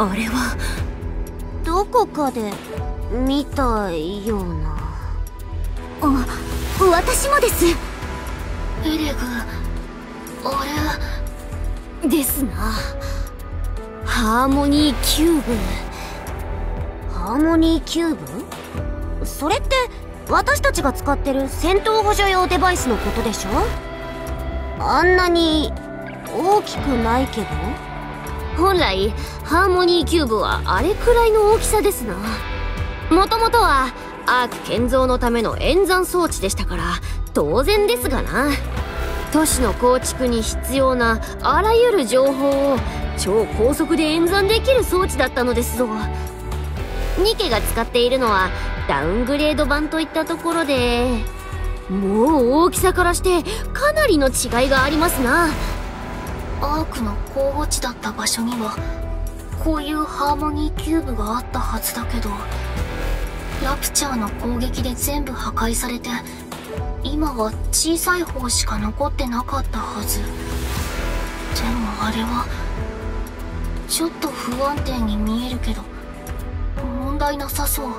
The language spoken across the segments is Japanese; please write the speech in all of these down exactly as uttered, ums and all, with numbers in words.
あれはどこかで見たような。 あ、私もです。 エレグ、あれですな。ハーモニーキューブ。ハーモニーキューブ？それって私たちが使ってる戦闘補助用デバイスのことでしょ？あんなに大きくないけど。本来ハーモニーキューブはあれくらいの大きさですな。もともとはアーク建造のための演算装置でしたから当然ですがな。都市の構築に必要なあらゆる情報を超高速で演算できる装置だったのですぞ。ニケが使っているのはダウングレード版といったところで、もう大きさからしてかなりの違いがありますな。アークの候補地だった場所にはこういうハーモニーキューブがあったはずだけど、ラプチャーの攻撃で全部破壊されて今は小さい方しか残ってなかったはず。でもあれはちょっと不安定に見えるけど問題なさそう。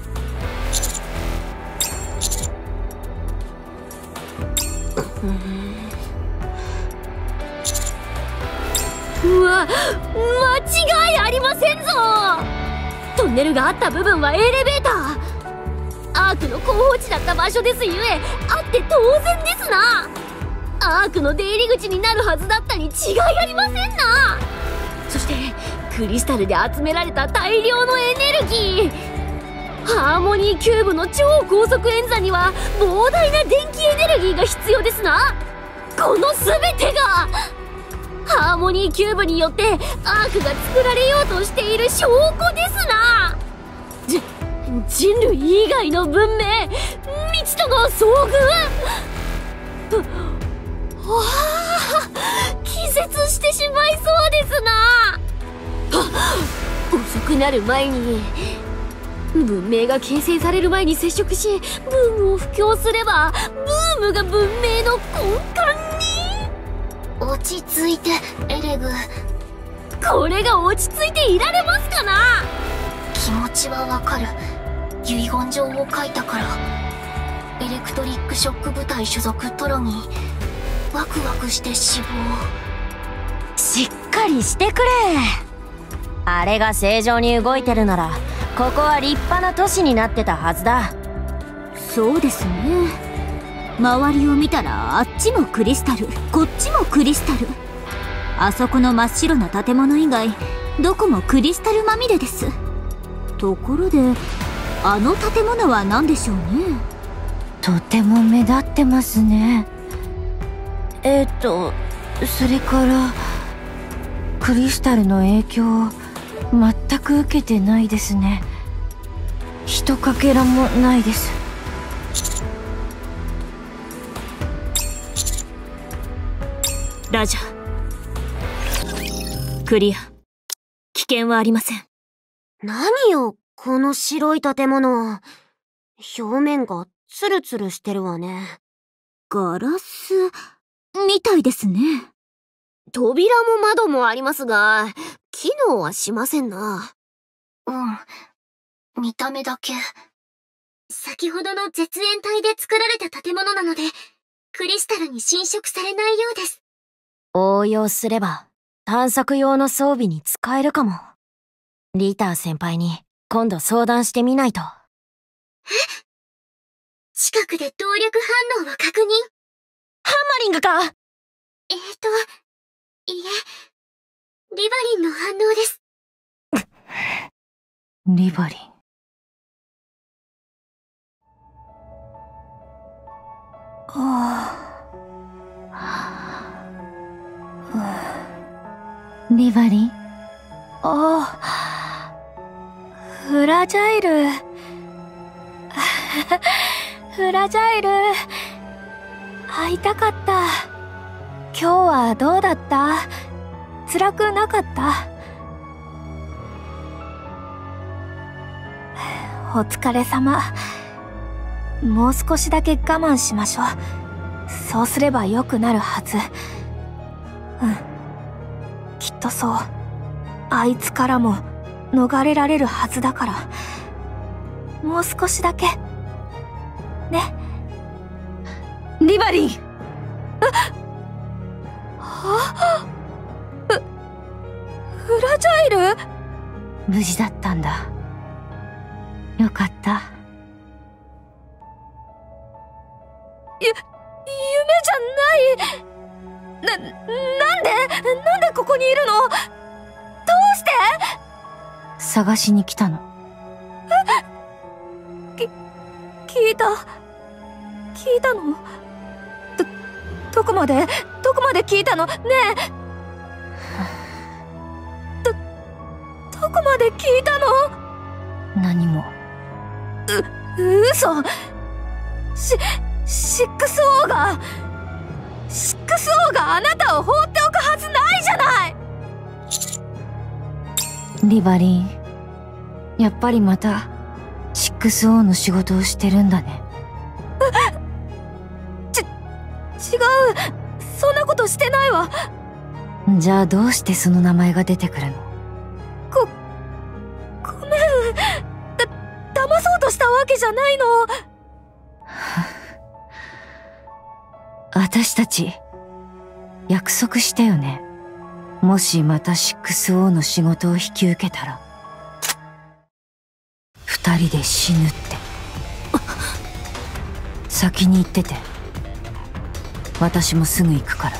うわ、間違いありませんぞ。トンネルがあった部分はエレベーター。アークの候補地だった場所ですゆえあって当然ですな。アークの出入り口になるはずだったに違いありませんな。そしてクリスタルで集められた大量のエネルギー。ハーモニーキューブの超高速演算には膨大な電気エネルギーが必要ですな。この全てがハーモニーキューブによってアークが作られようとしている証拠ですな。じ人類以外の文明未知との遭遇。わあ、気絶してしまいそうですな。遅くなる前に、文明が形成される前に接触しブームを布教すればブームが文明の根幹に。落ち着いてエレグ。これが落ち着いていられますかな。気持ちはわかる。遺言状を書いたから。エレクトリックショック部隊所属トロニー。ワクワクして死亡。 しっかりしてくれ。あれが正常に動いてるならここは立派な都市になってたはずだ。 そうですね。周りを見たらあっちもクリスタル、こっちもクリスタル。あそこの真っ白な建物以外どこもクリスタルまみれです。ところであの建物は何でしょうね。 とても目立ってますね。えっとそれからクリスタルの影響を全く受けてないですね。ひとかけらもないです。 ラジャー、クリア。危険はありません。 何よこの白い建物。表面がツルツルしてるわね。 ガラスみたいですね。 扉も窓もありますが機能はしませんな。うん、見た目だけ。先ほどの絶縁体で作られた建物なのでクリスタルに侵食されないようです。 応用すれば探索用の装備に使えるかも。リター先輩に今度相談してみないと。 え？近くで動力反応を確認。 ハンマリングか？ えーと、いえ、リバリンの反応です。 リバリン。ああ、リバリン。ああ、フラジャイル。フラジャイル。会いたかった。今日はどうだった？辛くなかった？お疲れ様。もう少しだけ我慢しましょう。そうすれば良くなるはず。うん。きっとそう。あいつからも逃れられるはずだから。もう少しだけね。リバリン。はうフラジャイル。無事だったんだ。よかった。ゆ夢じゃない。な、なんでなんでここにいるの？どうして？探しに来たの。き、聞いた。聞いたの？ど、どこまでどこまで聞いたの？ねえ。ど、どこまで聞いたの？何も。う、嘘。し、シックスオーが、シックスオーがあなたを放っておくはずないじゃない。リバリン、やっぱりまたシックスオーの仕事をしてるんだね。ち、違う。そんなことしてないわ。じゃあどうしてその名前が出てくるの？ご、ごめん。だ、騙そうとしたわけじゃないの。私たち約束したよね。もしまた シックスオー の仕事を引き受けたら二人で死ぬって。先に行ってて。私もすぐ行くから。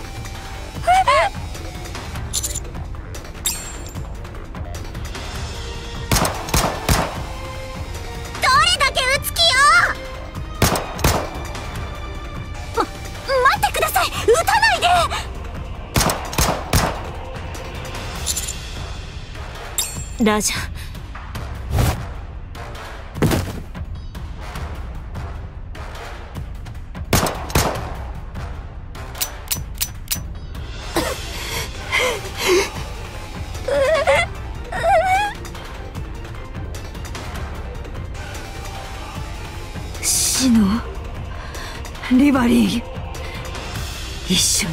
ラジャ。 シノ、リバリン、一緒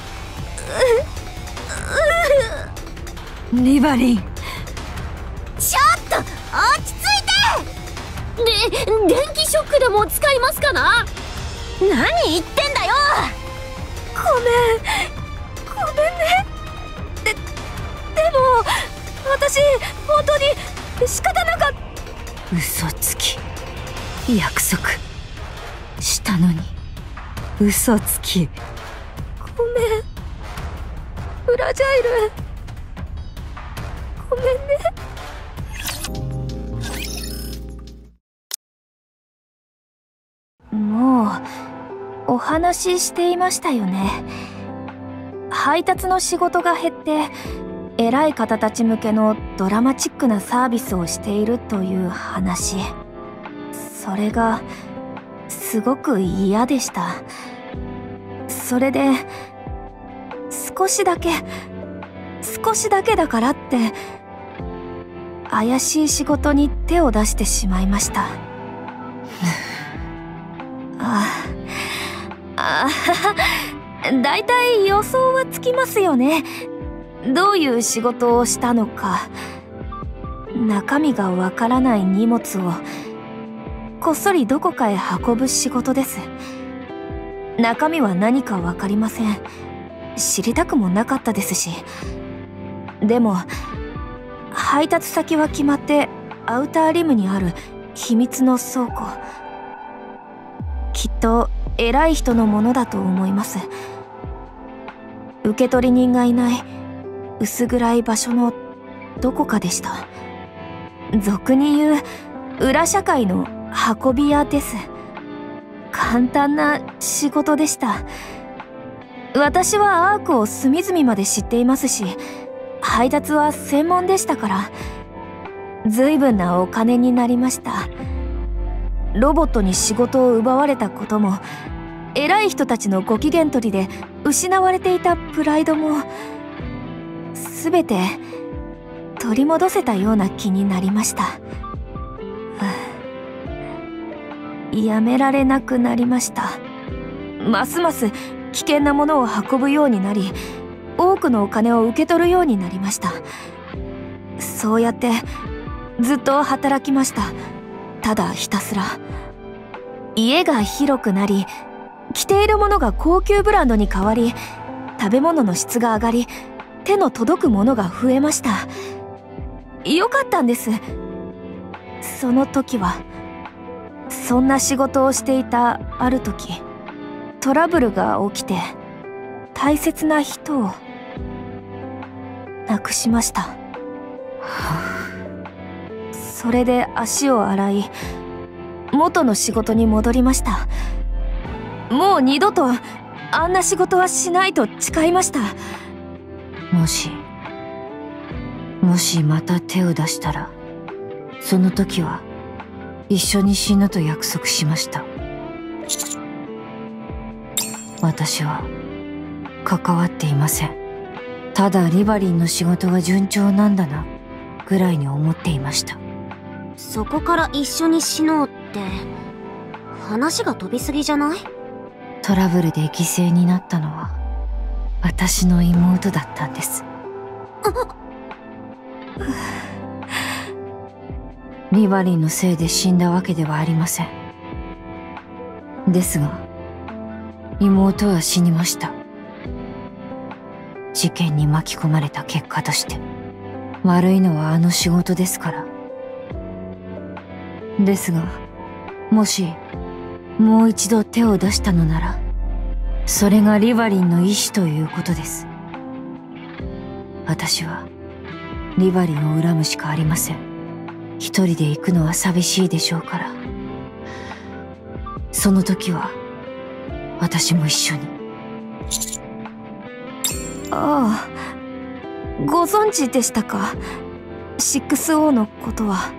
に。リバリン、 ちょっと落ち着いて。で、電気ショックでも使いますかな？何言ってんだよ。 ごめんごめんね。で、でも私本当に仕方なかった。嘘つき。約束したのに嘘つき。ごめんフラジャイル。ごめんね。もうお話ししていましたよね。配達の仕事が減って偉い方たち向けのドラマチックなサービスをしているという話。それがすごく嫌でした。それで少しだけ少しだけだからって怪しい仕事に手を出してしまいました。ああ、だいたい予想はつきますよね。どういう仕事をしたのか。中身がわからない荷物をこっそりどこかへ運ぶ仕事です。中身は何かわかりません。知りたくもなかったですし。でも配達先は決まってアウターリムにある秘密の倉庫。きっと偉い人のものだと思います。受取人がいない薄暗い場所のどこかでした。俗に言う裏社会の運び屋です。簡単な仕事でした。私はアークを隅々まで知っていますし、配達は専門でしたから、随分なお金になりました。ロボットに仕事を奪われたことも、偉い人たちのご機嫌取りで失われていたプライドも、すべて取り戻せたような気になりました。やめられなくなりました。ますます危険なものを運ぶようになり、多くのお金を受け取るようになりました。 そうやってずっと働きました。ただひたすら。家が広くなり、着ているものが高級ブランドに変わり、食べ物の質が上がり、手の届くものが増えました。よかったんです。その時は、そんな仕事をしていたある時、トラブルが起きて、大切な人を亡くしました。それで足を洗い、元の仕事に戻りました。もう二度とあんな仕事はしないと誓いました。もし、もしまた手を出したら、その時は一緒に死ぬと約束しました。私は関わっていません。ただリバリンの仕事が順調なんだな、ぐらいに思っていました。 そこから一緒に死のうって話が飛びすぎじゃない？ トラブルで犠牲になったのは私の妹だったんです。リバリンのせいで死んだわけではありません。ですが妹は死にました。事件に巻き込まれた結果として。悪いのはあの仕事ですから。ですが、もしもう一度手を出したのなら、それがリバリンの意志ということです。私はリバリンを恨むしかありません。一人で行くのは寂しいでしょうから。その時は私も一緒に。ああ、ご存知でしたか？ シックスオー のことは。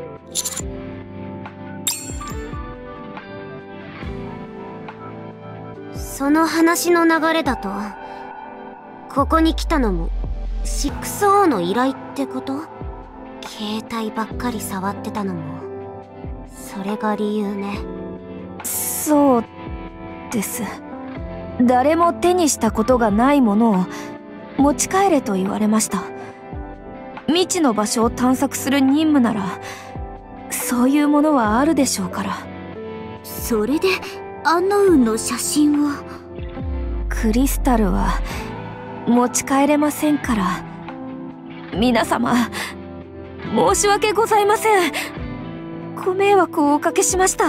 その話の流れだと、ここに来たのも シックスオー の依頼ってこと？携帯ばっかり触ってたのもそれが理由ね。 そうです。誰も手にしたことがないものを持ち帰れと言われました。未知の場所を探索する任務ならそういうものはあるでしょうから。 それでアンノウンの写真を。 クリスタルは持ち帰れませんから。皆様申し訳ございません。ご迷惑をおかけしました。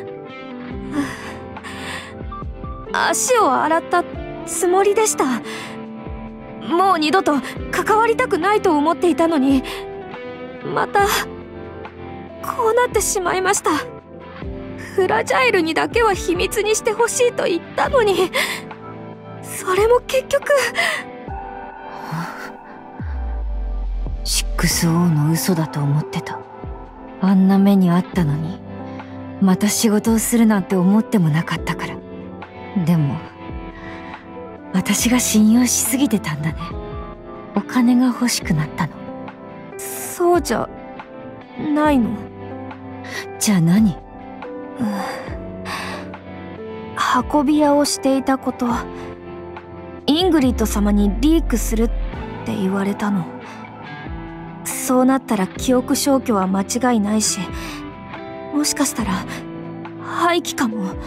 足を洗ったつもりでした。もう二度と関わりたくないと思っていたのに、またこうなってしまいました。フラジャイルにだけは秘密にしてほしいと言ったのに、それも結局。シックスオー の嘘だと思ってた。あんな目にあったのに、また仕事をするなんて思ってもなかったから。でも私が信用しすぎてたんだね。お金が欲しくなったの。そうじゃないの。じゃあ何？運び屋をしていたこと、イングリッド様にリークするって言われたの。そうなったら記憶消去は間違いないし、もしかしたら廃棄かも。は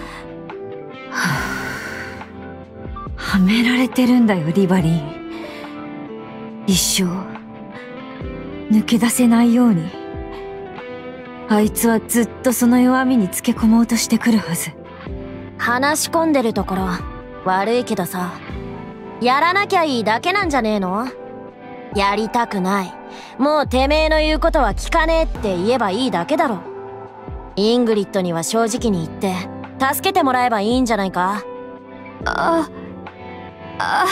ぁ、はめられてるんだよリバリン。一生抜け出せないように。あいつはずっとその弱みにつけ込もうとしてくるはず。 話し込んでるところ悪いけどさ、やらなきゃいいだけなんじゃねえの？やりたくない、もうてめえの言うことは聞かねえって言えばいいだけだろ。イングリッドには正直に言って助けてもらえばいいんじゃないか？ あ、あ、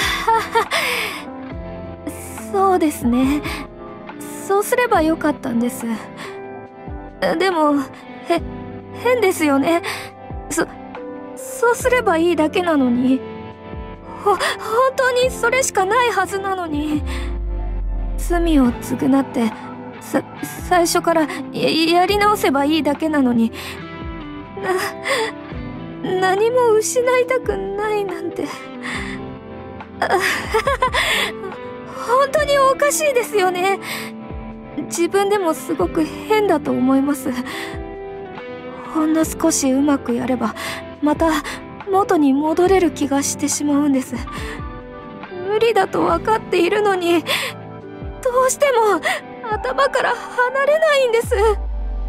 そうですね。そうすればよかったんです。でも、へ、変ですよね。そ、そうすればいいだけなのに。ほ、本当にそれしかないはずなのに。罪を償って、さ、最初からや、やり直せばいいだけなのに。な、何も失いたくないなんて。本当におかしいですよね。 自分でもすごく変だと思います。ほんの少しうまくやればまた元に戻れる気がしてしまうんです。無理だと分かっているのに、どうしても頭から離れないんです。は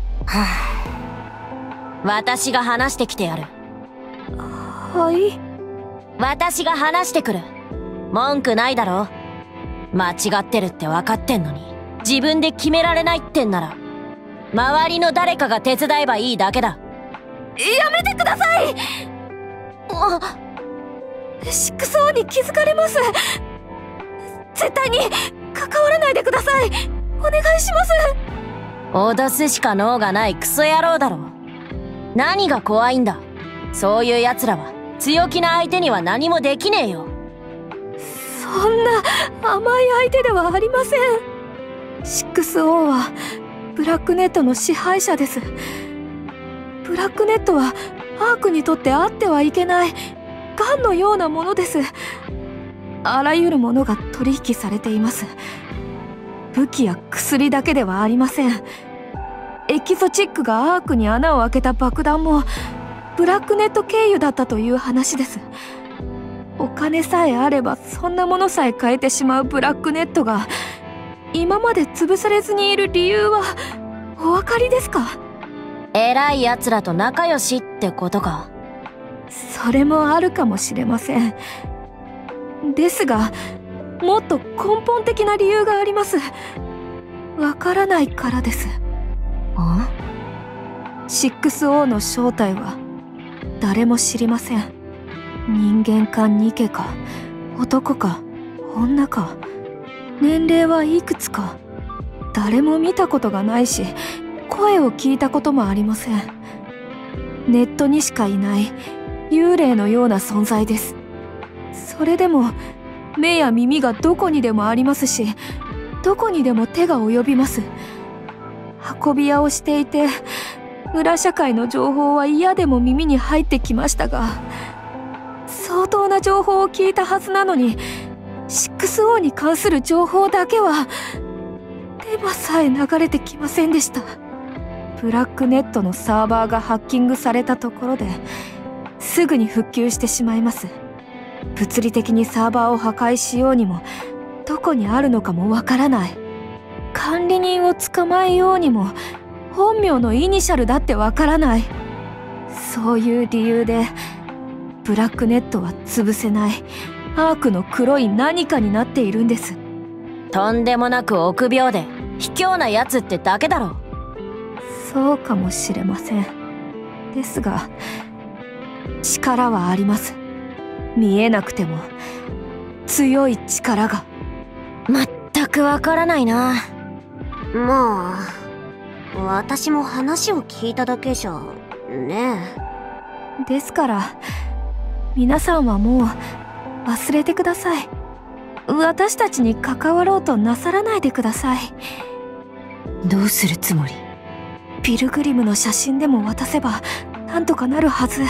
あ、私が話してきてやる。 はい。 私が話してくる。文句ないだろ。間違ってるって分かってんのに自分で決められないってんなら、周りの誰かが手伝えばいいだけだ。 やめてください。あ、シックスオーに気づかれます。絶対に関わらないでください。お願いします。 脅すしか能がないクソ野郎だろ。何が怖いんだ。そういう奴らは強気な相手には何もできねえよ。 そんな甘い相手ではありません。シックスオーはブラックネットの支配者です。ブラックネットはアークにとってあってはいけない癌のようなものです。あらゆるものが取引されています。武器や薬だけではありません。エキゾチックがアークに穴を開けた爆弾もブラックネット経由だったという話です。お金さえあればそんなものさえ買えてしまうブラックネットが今まで潰されずにいる理由はお分かりですか？ 偉い奴らと仲良しってことか。 それもあるかもしれません。ですがもっと根本的な理由があります。わからないからです。 あ？ シックスオー の正体は誰も知りません。人間かニケか男か女か、年齢はいくつか誰も見たことがないし声を聞いたこともありません。ネットにしかいない幽霊のような存在です。それでも目や耳がどこにでもありますし、どこにでも手が及びます。運び屋をしていて裏社会の情報は嫌でも耳に入ってきましたが、相当な情報を聞いたはずなのに シックスオー に関する情報だけはデマさえ流れてきませんでした。ブラックネットのサーバーがハッキングされたところですぐに復旧してしまいます。物理的にサーバーを破壊しようにもどこにあるのかもわからない。管理人を捕まえようにも本名のイニシャルだってわからない。そういう理由でブラックネットは潰せないアークの黒い何かになっているんです。 とんでもなく臆病で卑怯なやつってだけだろ。 そうかもしれません。ですが力はあります。見えなくても強い力が。 まったくわからないな。まあ私も話を聞いただけじゃねえ。ですから皆さんはもう忘れてください。私たちに関わろうとなさらないでください。 どうするつもり？ ピルグリムの写真でも渡せばなんとかなるはず。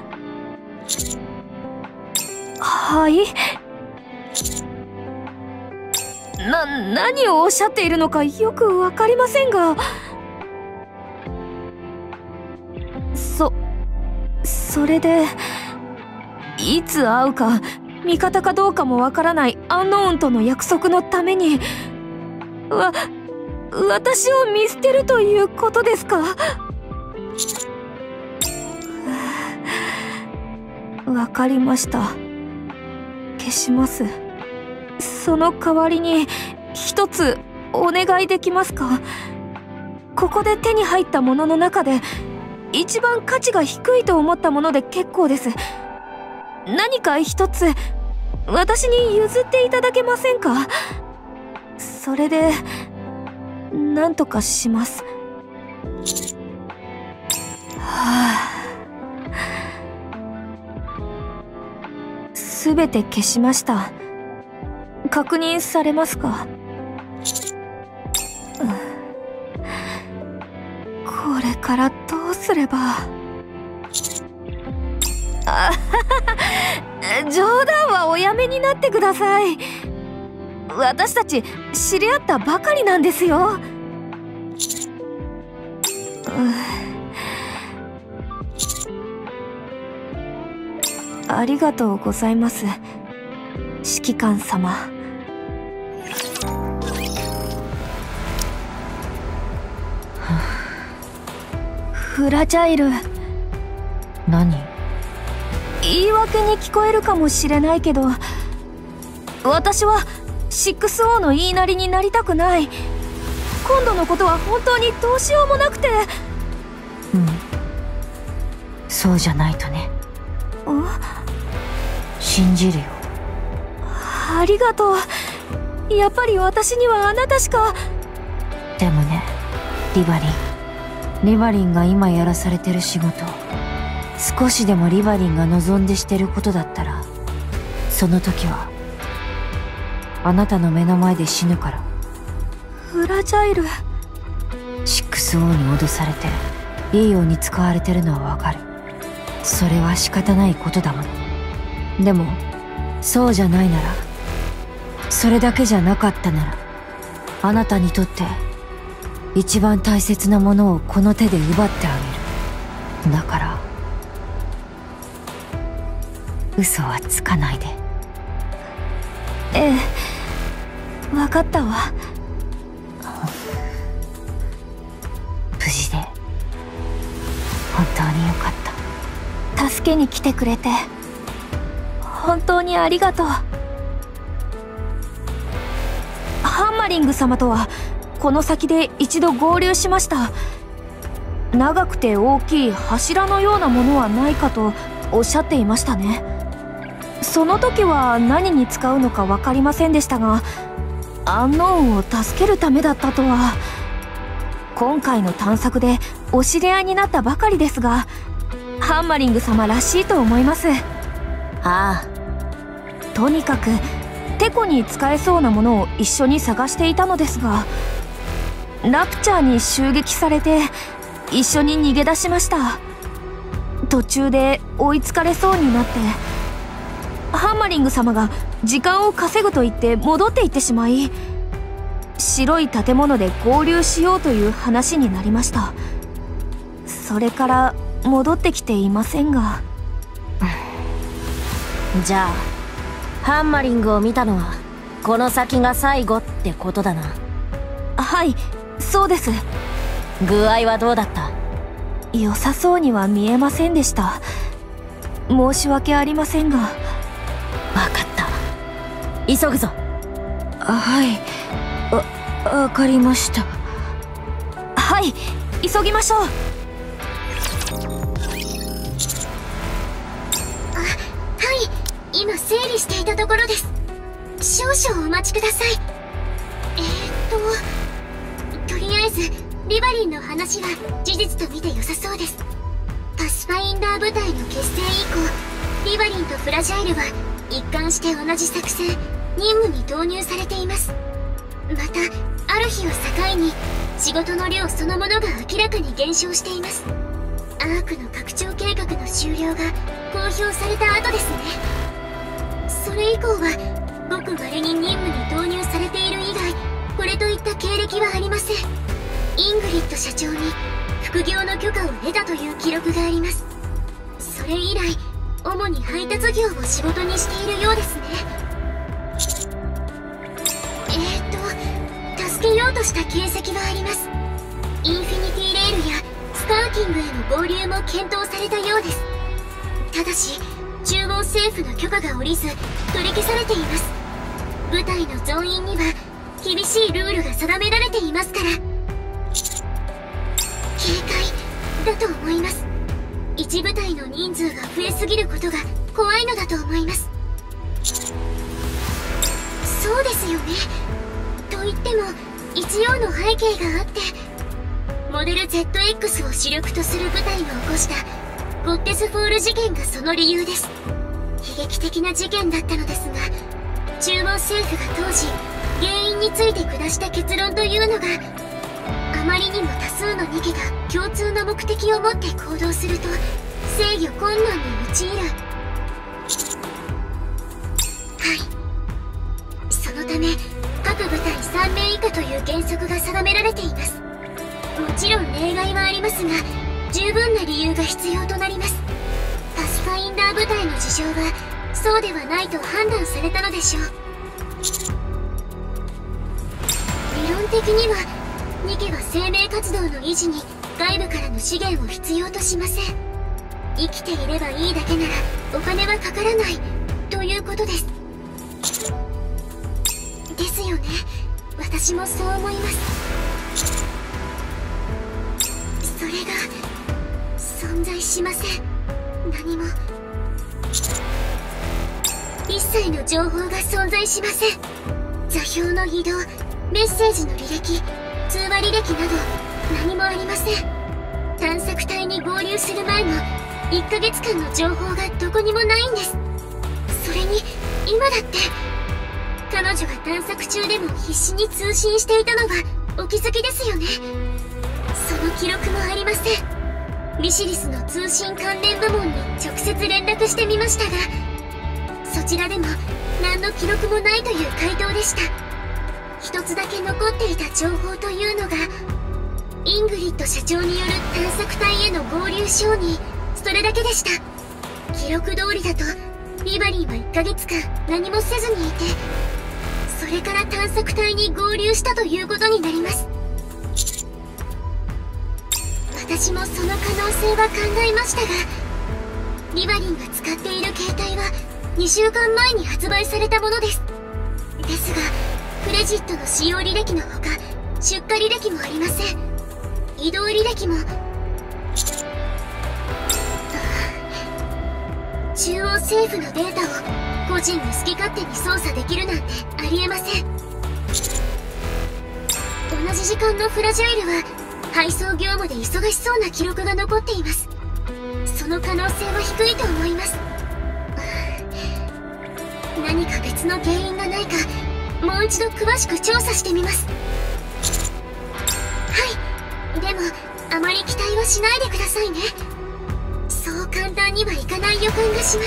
はい？な、何をおっしゃっているのかよくわかりませんが。そ、それで、いつ会うか、味方かどうかもわからないアンノーンとの約束のために、わ、私を見捨てるということですか？わかりました。消します。その代わりに一つお願いできますか？ここで手に入ったものの中で一番価値が低いと思ったもので結構です。何か一つ私に譲っていただけませんか？それで何とかします。はあ、すべて消しました。確認されますか？これからどうすれば。あ冗談はおやめになってください。私たち知り合ったばかりなんですよ。 ありがとうございます、指揮官様。フラジャイル。 何？ 言い訳に聞こえるかもしれないけど、私は シックスオー の言いなりになりたくない。今度のことは本当にどうしようもなくて。 うん、そうじゃないとね。信じるよ。 ありがとう。やっぱり私にはあなたしか。 でもね、リバリンリバリンが今やらされてる仕事、少しでもリバリンが望んでしてることだったら、その時はあなたの目の前で死ぬから。 フラジャイル。 シックスオー に脅されていいように使われてるのはわかる。それは仕方ないことだもの。でもそうじゃないなら、それだけじゃなかったなら、あなたにとって一番大切なものをこの手で奪ってあげる。だから嘘はつかないで。 ええ、わかったわ。 無事で本当によかった。 助けに来てくれて本当にありがとう。ハンマリング様とはこの先で一度合流しました。長くて大きい柱のようなものはないかとおっしゃっていましたね。その時は何に使うのか分かりませんでしたが、アンノーンを助けるためだったとは。今回の探索でお知り合いになったばかりですが、ハンマリング様らしいと思います。 ああ、 とにかくテコに使えそうなものを一緒に探していたのですが、ラプチャーに襲撃されて一緒に逃げ出しました。途中で追いつかれそうになって、ハンマリング様が時間を稼ぐと言って戻っていってしまい、白い建物で合流しようという話になりました。それから戻ってきていませんが。 じゃあハンマリングを見たのはこの先が最後ってことだな。 はい、そうです。 具合はどうだった？ 良さそうには見えませんでした。申し訳ありませんが。 分かった、急ぐぞ。 はい、わ、わかりました。はい、急ぎましょう。 あ、はい、今整理していたところです。少々お待ちください。えーっととりあえずリバリンの話は事実と見て良さそうです。パスファインダー部隊の結成以降、リバリンとフラジャイルは一貫して同じ作戦、任務に投入されています。またある日を境に仕事の量そのものが明らかに減少しています。アークの拡張計画の終了が公表された後ですね。それ以降はごく稀に任務に投入されている以外、これといった経歴はありません。イングリッド社長に副業の許可を得たという記録があります。それ以来主に配達業を仕事にしているようですね。えーっと助けようとした形跡はあります。インフィニティレールやスカーキングへの合流も検討されたようです。ただし中央政府の許可が下りず取り消されています。部隊の増員には厳しいルールが定められていますから、警戒だと思います。一部隊の人数が増えすぎることが怖いのだと思います。そうですよね。と言っても一応の背景があって、モデル ゼットエックス を主力とする部隊が起こしたゴッテスフォール事件がその理由です。悲劇的な事件だったのですが、中央政府が当時原因について下した結論というのが、あまりにも多数のニケが共通の目的を持って行動すると制御困難に陥る。はい、そのため各部隊さんめい以下という原則が定められています。もちろん例外はありますが、十分な理由が必要となります。パスファインダー部隊の事情はそうではないと判断されたのでしょう。理論的にはニケは生命活動の維持に外部からの資源を必要としません。生きていればいいだけならお金はかからないということです。ですよね。私もそう思います。それが存在しません。何も一切の情報が存在しません。座標の移動、メッセージの履歴、通話履歴など何もありません。探索隊に合流する前のいっかげつかんの情報がどこにもないんです。それに今だって彼女が探索中でも必死に通信していたのはお気づきですよね。その記録もありません。リシリスの通信関連部門に直接連絡してみましたが、そちらでも何の記録もないという回答でした。一つだけ残っていた情報というのが、イングリッド社長による探索隊への合流承認、それだけでした。記録通りだとリバリンはいっかげつかん何もせずにいて、それから探索隊に合流したということになります。私もその可能性は考えましたが、リバリンが使っている携帯はにしゅうかんまえに発売されたものです。ですがクレジットの使用履歴のほか出荷履歴もありません。移動履歴も中央政府のデータを個人に好き勝手に操作できるなんてありえません。同じ時間のフラジャイルは配送業務で忙しそうな記録が残っています。その可能性は低いと思います。何か別の原因がないかもう一度詳しく調査してみます。はい、でもあまり期待はしないでくださいね。そう簡単にはいかない予感がします。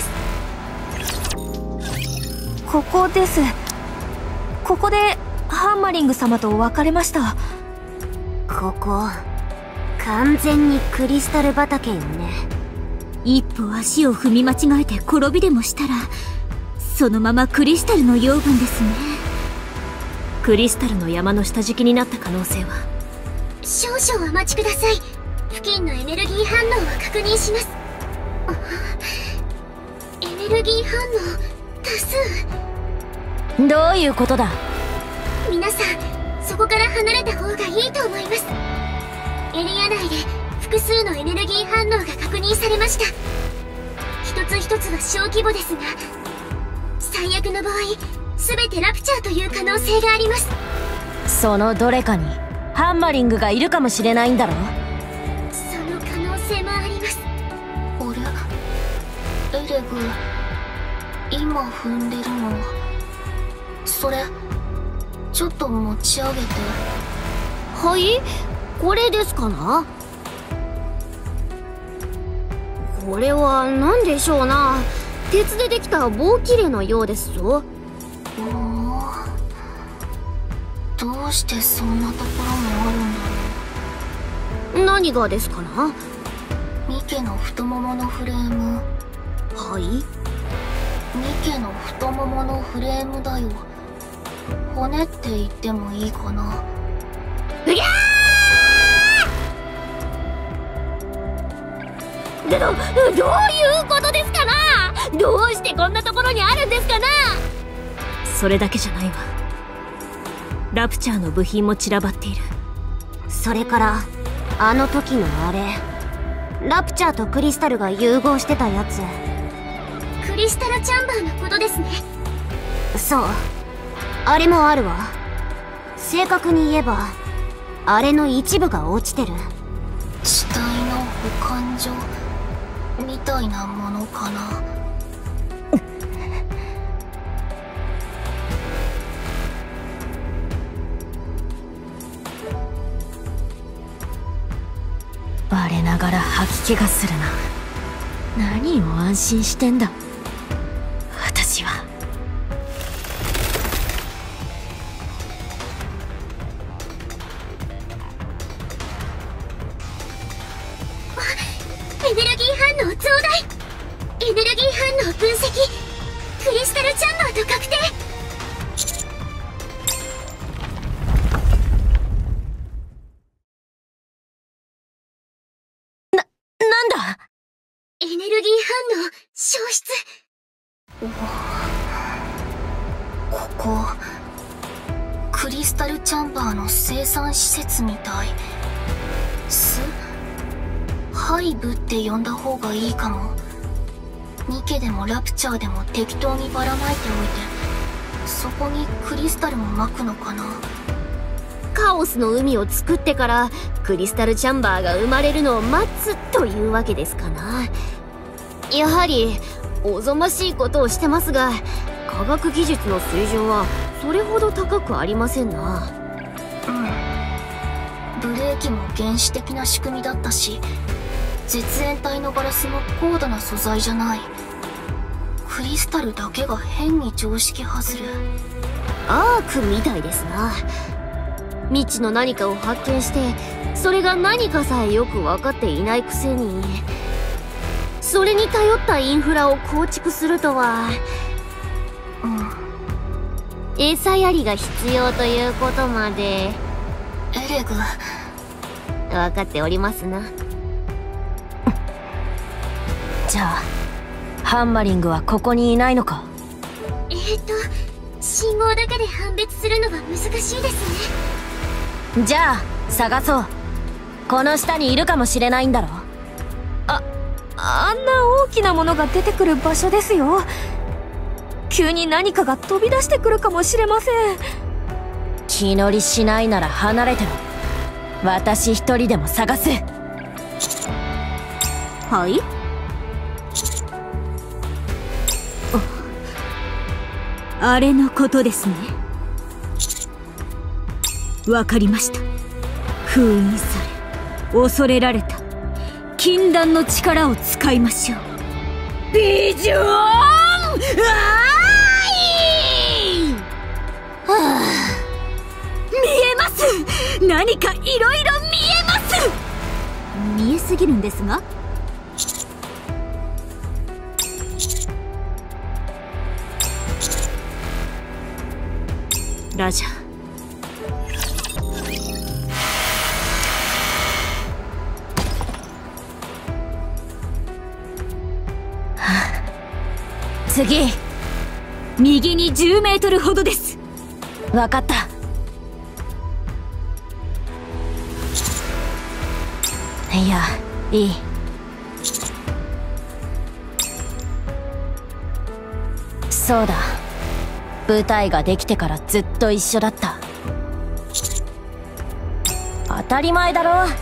ここです。ここでハンマリング様と別れました。 ここ完全にクリスタル畑よね。 一歩足を踏み間違えて転びでもしたらそのままクリスタルの養分ですね。 クリスタルの山の下敷きになった可能性は。少々お待ちください。付近のエネルギー反応を確認します。エネルギー反応多数。 どういうことだ。 皆さんそこから離れた方がいいと思います。エリア内で複数のエネルギー反応が確認されました。一つ一つは小規模ですが、最悪の場合全てラプチャーという可能性があります。 そのどれかにハンマリングがいるかもしれないんだろ。 その可能性もあります。 あれ、エレグ、今踏んでるのそれちょっと持ち上げて。 はい、これですかな。これは何でしょうな。鉄でできた棒切れのようですぞ。 おお、どうしてそんなところもあるんだろう。 何がですかな。 ミケの太もものフレーム。 はい、 ミケの太もものフレームだよ。骨って言ってもいいかな。 うぎゃーでど、どういうことですかな。どうしてこんなところにあるんですかな。 それだけじゃないわ。ラプチャーの部品も散らばっている。 それからあの時のあれ、ラプチャーとクリスタルが融合してたやつ。クリスタルチャンバーのことですね。そう、あれもあるわ。正確に言えばあれの一部が落ちてる。 死体の保管所みたいなものかな。 我ながら吐き気がするな。何を安心してんだ私は。 エネルギー反応消失。 ここクリスタルチャンバーの生産施設みたい。巣？ハイブって呼んだ方がいいかも。ニケでもラプチャーでも適当にばらまいておいて、そこにクリスタルも撒くのかな。 カオスの海を作ってからクリスタルチャンバーが生まれるのを待つというわけですかな。やはりおぞましいことをしてますが、科学技術の水準はそれほど高くありませんな。 うん。ブレーキも原始的な仕組みだったし、絶縁体のガラスも高度な素材じゃない。クリスタルだけが変に常識外れ。 アークみたいですな。未知の何かを発見して、それが何かさえよく分かっていないくせに、それに頼ったインフラを構築するとは。 うん。 餌やりが必要ということまで。 エレグ。 分かっておりますな。 じゃあハンマリングはここにいないのか。 えーと信号だけで判別するのが難しいですね。 じゃあ探そう。この下にいるかもしれないんだろ。あ、あんな大きなものが出てくる場所ですよ。急に何かが飛び出してくるかもしれません。気乗りしないなら離れてろ。私一人でも探す。 はい？あれのことですね。わかりました。封印され恐れられた禁断の力を使いましょう。ビジョンアイ、はあ、見えます。何かいろいろ見えます。見えすぎるんですが。 ラジャー、 次。 右にじゅうメートルほどです。 わかった。いや、いい。そうだ、舞台ができてからずっと一緒だった。当たり前だろ。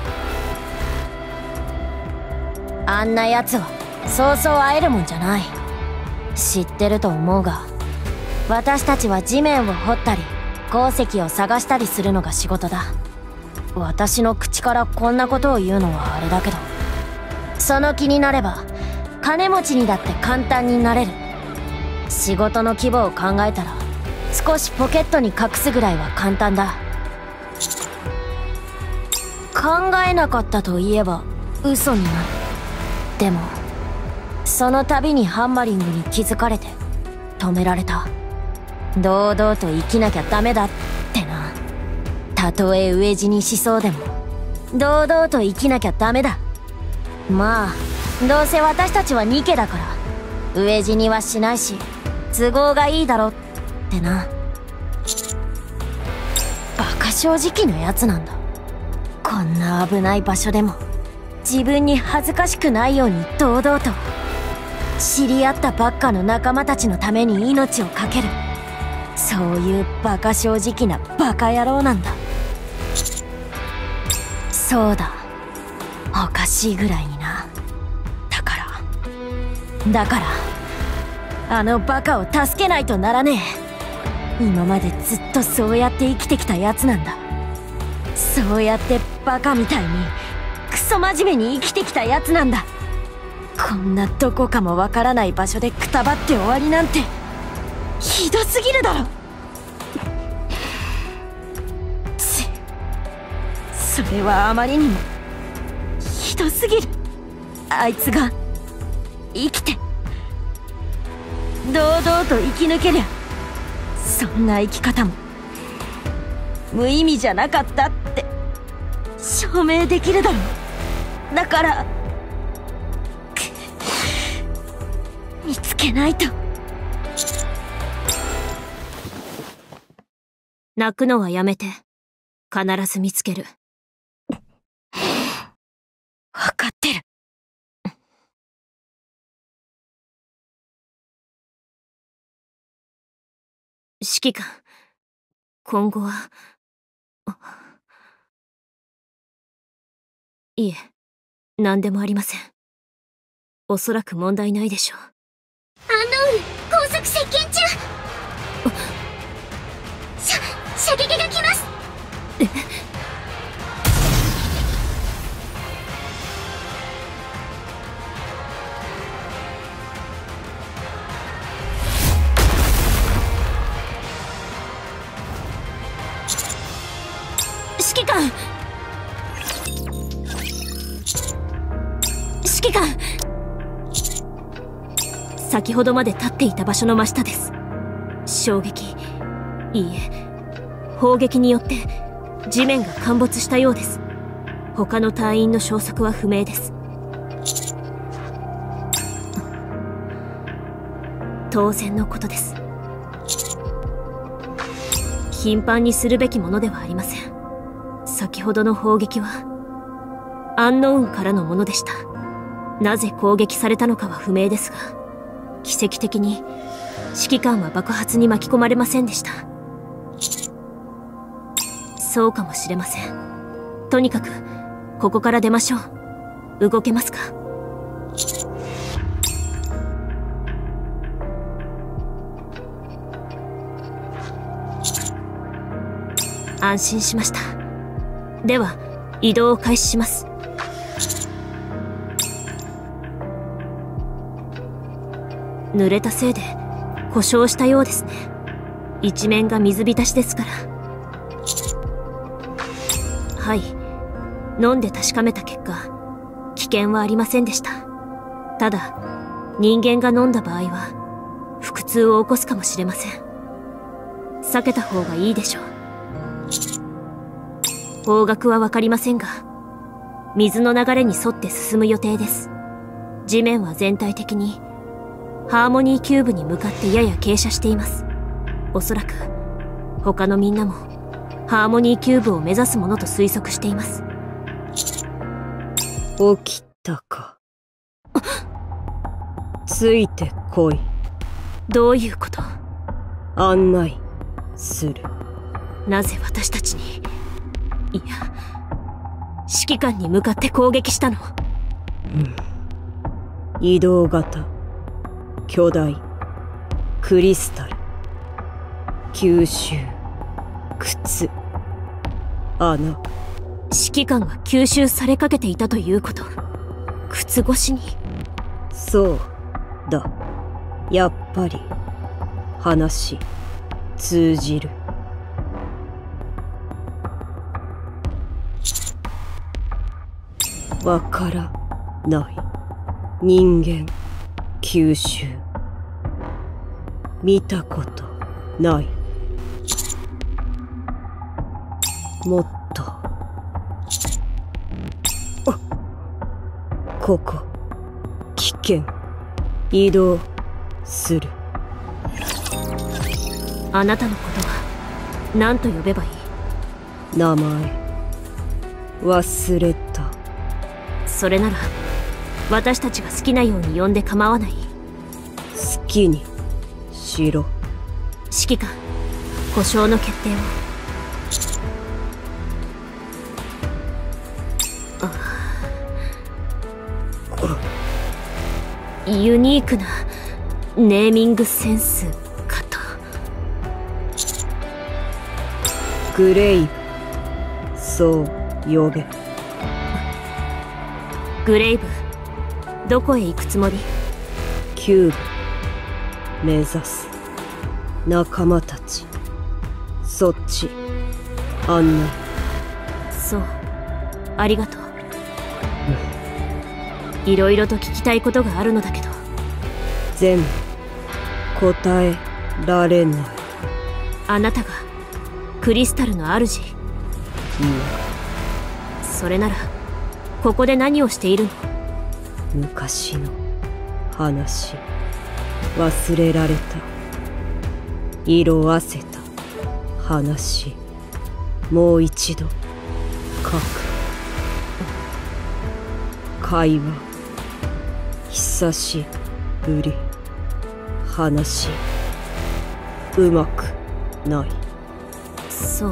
あんなやつはそうそう会えるもんじゃない。知ってると思うが、私たちは地面を掘ったり鉱石を探したりするのが仕事だ。私の口からこんなことを言うのはあれだけど、その気になれば金持ちにだって簡単になれる。仕事の規模を考えたら少しポケットに隠すぐらいは簡単だ。考えなかったといえば嘘になる。でもその度にハンマリングに気づかれて止められた。堂々と生きなきゃダメだってな。たとえ飢え死にしそうでも堂々と生きなきゃダメだ。まあどうせ私たちはニケだから飢え死にはしないし都合がいいだろってな。バカ正直なやつなんだ。こんな危ない場所でも自分に恥ずかしくないように堂々と知り合ったばっかの仲間たちのために命を懸ける。そういうバカ正直なバカ野郎なんだ。そうだ、おかしいぐらいにな。だからだからあのバカを助けないとならねえ。今までずっとそうやって生きてきたやつなんだ。そうやってバカみたいにクソ真面目に生きてきたやつなんだ。こんなどこかもわからない場所でくたばって終わりなんてひどすぎるだろ。ちそれはあまりにもひどすぎる。あいつが生きて堂々と生き抜けりゃそんな生き方も無意味じゃなかったって証明できるだろう。だからけないと。 泣くのはやめて。必ず見つける。 わかってる。 指揮官、今後は、いえ、何でもありません。おそらく問題ないでしょう。 アンノウン高速接近中。しゃ射撃が来ます。 え指揮官指揮官先ほどまで立っていた場所の真下です。衝撃、いいえ、砲撃によって地面が陥没したようです。他の隊員の消息は不明です。当然のことです。頻繁にするべきものではありません。先ほどの砲撃はアンノウンからのものでした。なぜ攻撃されたのかは不明ですが、奇跡的に指揮官は爆発に巻き込まれませんでした。そうかもしれません。とにかくここから出ましょう。動けますか？安心しました。では移動を開始します。濡れたせいで故障したようですね。一面が水浸しですから。はい、飲んで確かめた結果、危険はありませんでした。ただ人間が飲んだ場合は腹痛を起こすかもしれません。避けた方がいいでしょう。方角は分かりませんが、水の流れに沿って進む予定です。地面は全体的にハーモニーキューブに向かってやや傾斜しています。おそらく他のみんなもハーモニーキューブを目指すものと推測しています。 起きたか。ついてこい。 どういうこと？ 案内する。 なぜ私たちに、いや指揮官に向かって攻撃したの？ うん。移動型巨大クリスタル吸収靴穴。 指揮官が吸収されかけていたということ？靴越しに？ そうだ。やっぱり話通じる。わからない人間吸収。見たことない。もっとここ危険。移動する。 あなたのことは何と呼べばいい？ 名前忘れた。 それなら私たちが好きなように呼んで構わない。 好きにしろ。 指揮官、故障の決定を。ユニークなネーミングセンスかと。 グレイブ、そう呼べ。 グレイブ、どこへ行くつもり？ キューブ目指す。仲間たちそっち案内。 そう、ありがとう。いろいろと聞きたいことがあるのだけど。 全部答えられない。 あなたがクリスタルの主？ いや。 それならここで何をしているの？ 昔の話。 忘れられた色あせた話、もう一度書く。会話、久しぶり。話、うまくない。 そう。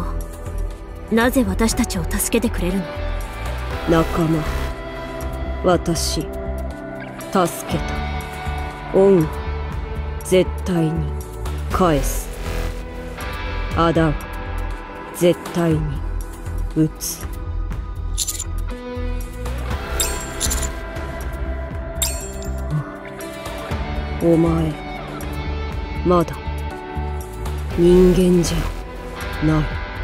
なぜ私たちを助けてくれるの？ 仲間、私、助けた。恩は絶対に返す。あだは絶対に打つ。お前、まだ人間じゃない。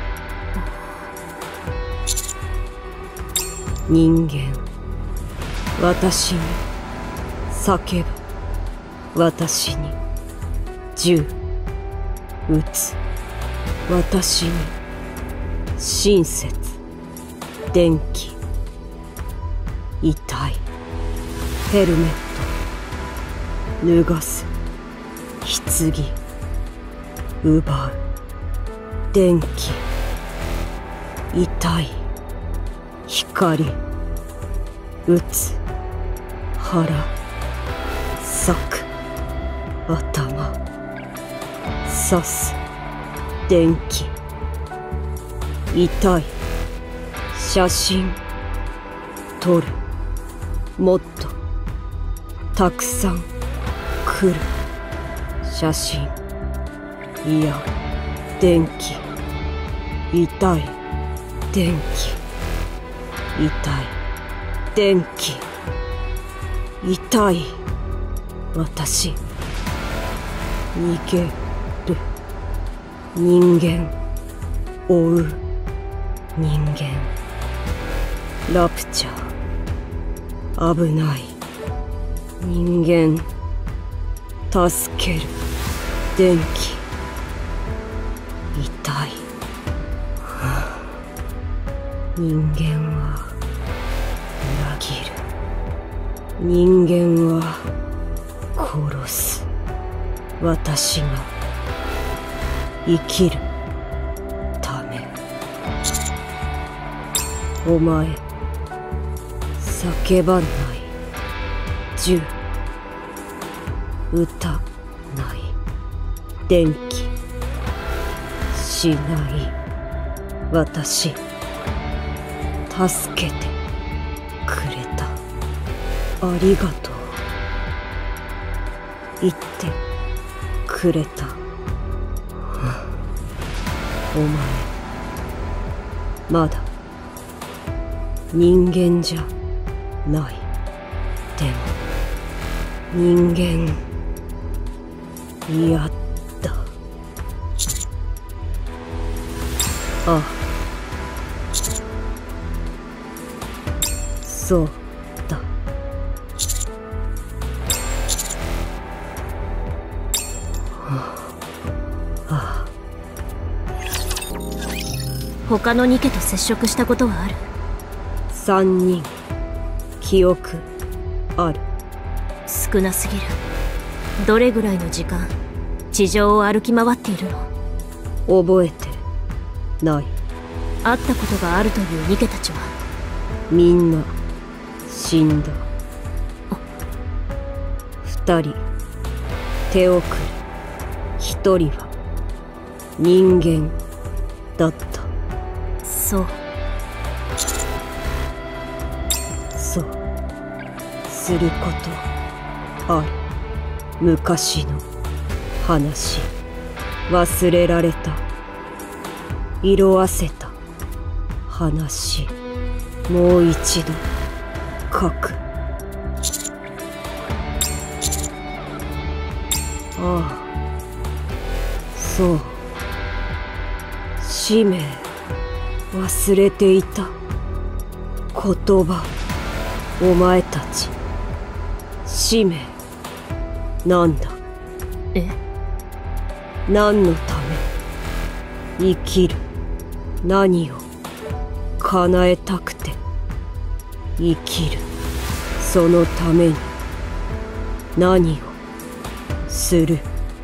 人間、私に叫ぶ。私に銃撃つ。私に親切。電気、遺体、ヘルメット、脱がす。棺、奪う。電気、遺体、光、撃つ。腹、裂く。頭、刺す。電気、痛い。写真、撮る。もっとたくさん来る。写真、いや電気、痛い。電気、痛い。電気、痛い。私、逃げる。人間、追う。人間、ラプチャー、危ない。人間、助ける。電気、痛い。人間は裏切る。人間は殺す。私が生きるため。お前、叫ばない。銃、撃たない。電気、しない。私、助けてくれた。ありがとう。言ってくれた。お前、まだ人間じゃない。でも人間、嫌だ。ああ、そうだ。ああ、 他のニケと接触したことはある？ 三人、記憶ある。 少なすぎる。どれぐらいの時間地上を歩き回っているの？ 覚えてない。 会ったことがあるというニケたちはみんな死んだ。二人手遅れ、一人は人間だった。 そう。 そうすることある。昔の話、忘れられた色あせた話、もう一度書く。ああ、そう、使命忘れていた。言葉、お前たち、使命なんだ？ え？ 何のため生きる？何を叶えたくて生きる？そのために何をする。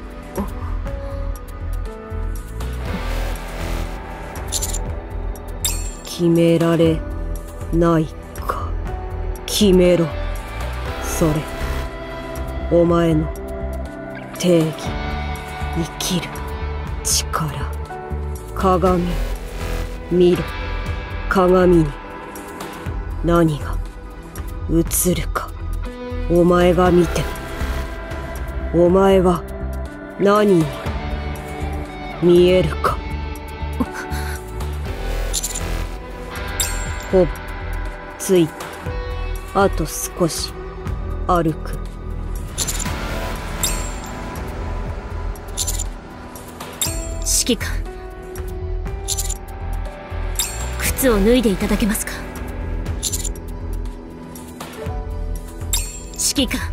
決められないか。決めろ。それお前の定義。生きる力。鏡見ろ。鏡に何が映るか。お前が見てお前は何に見えるか。ほぼついた。あと少し歩く。 指揮官、靴を脱いでいただけますか。指揮官、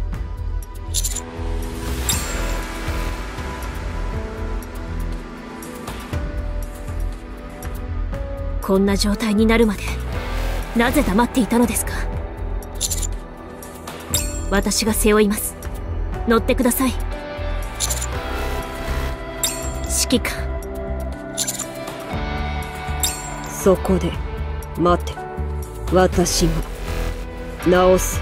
こんな状態になるまでなぜ黙っていたのですか。私が背負います。乗ってください。指揮官、 そこで待て。私が直す。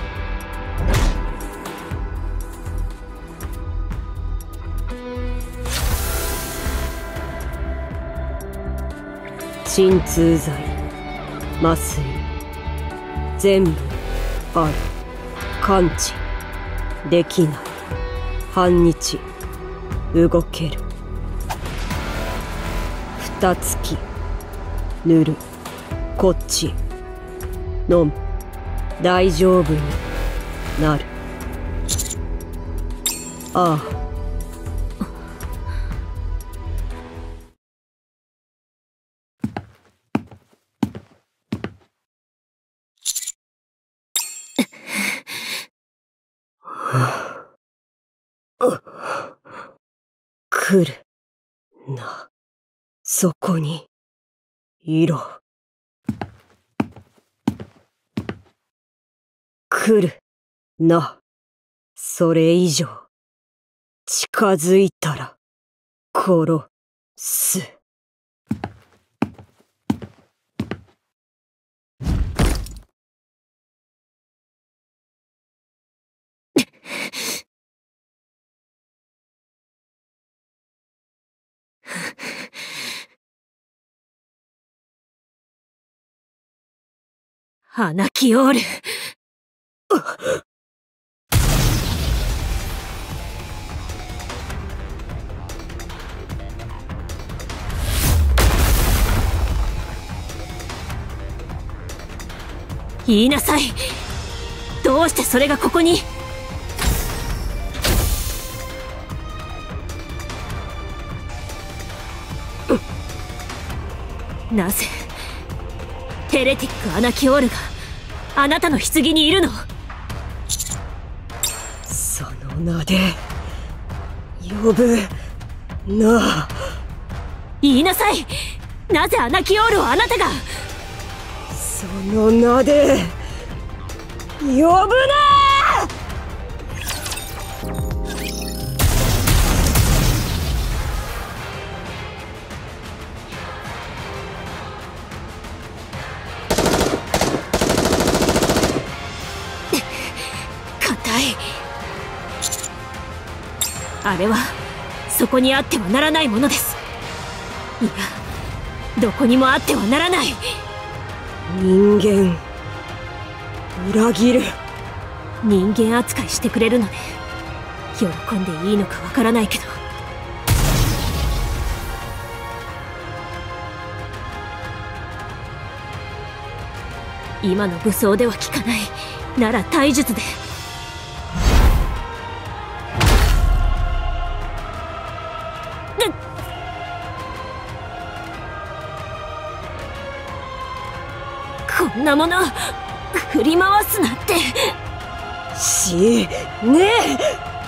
鎮痛剤、麻酔、全部ある。完治できない。半日動ける。二月塗る。こっち飲む。大丈夫になる。ああ。来るな。そこにいろ。来るな。それ以上近づいたら殺す。 アナキオール。言いなさい。どうしてそれがここに。なぜヘレティック・アナキオールがあなたの棺にいるの。 その名で呼ぶな。 言いなさい。なぜアナキオールをあなたが。 その名で呼ぶな。 硬い。あれはそこにあってはならないものです。いや、どこにもあってはならない。 人間裏切る。 人間扱いしてくれるので喜んでいいのかわからないけど、今の武装では効かないなら体術で。こんなもの振り回すなんて。 しねえ。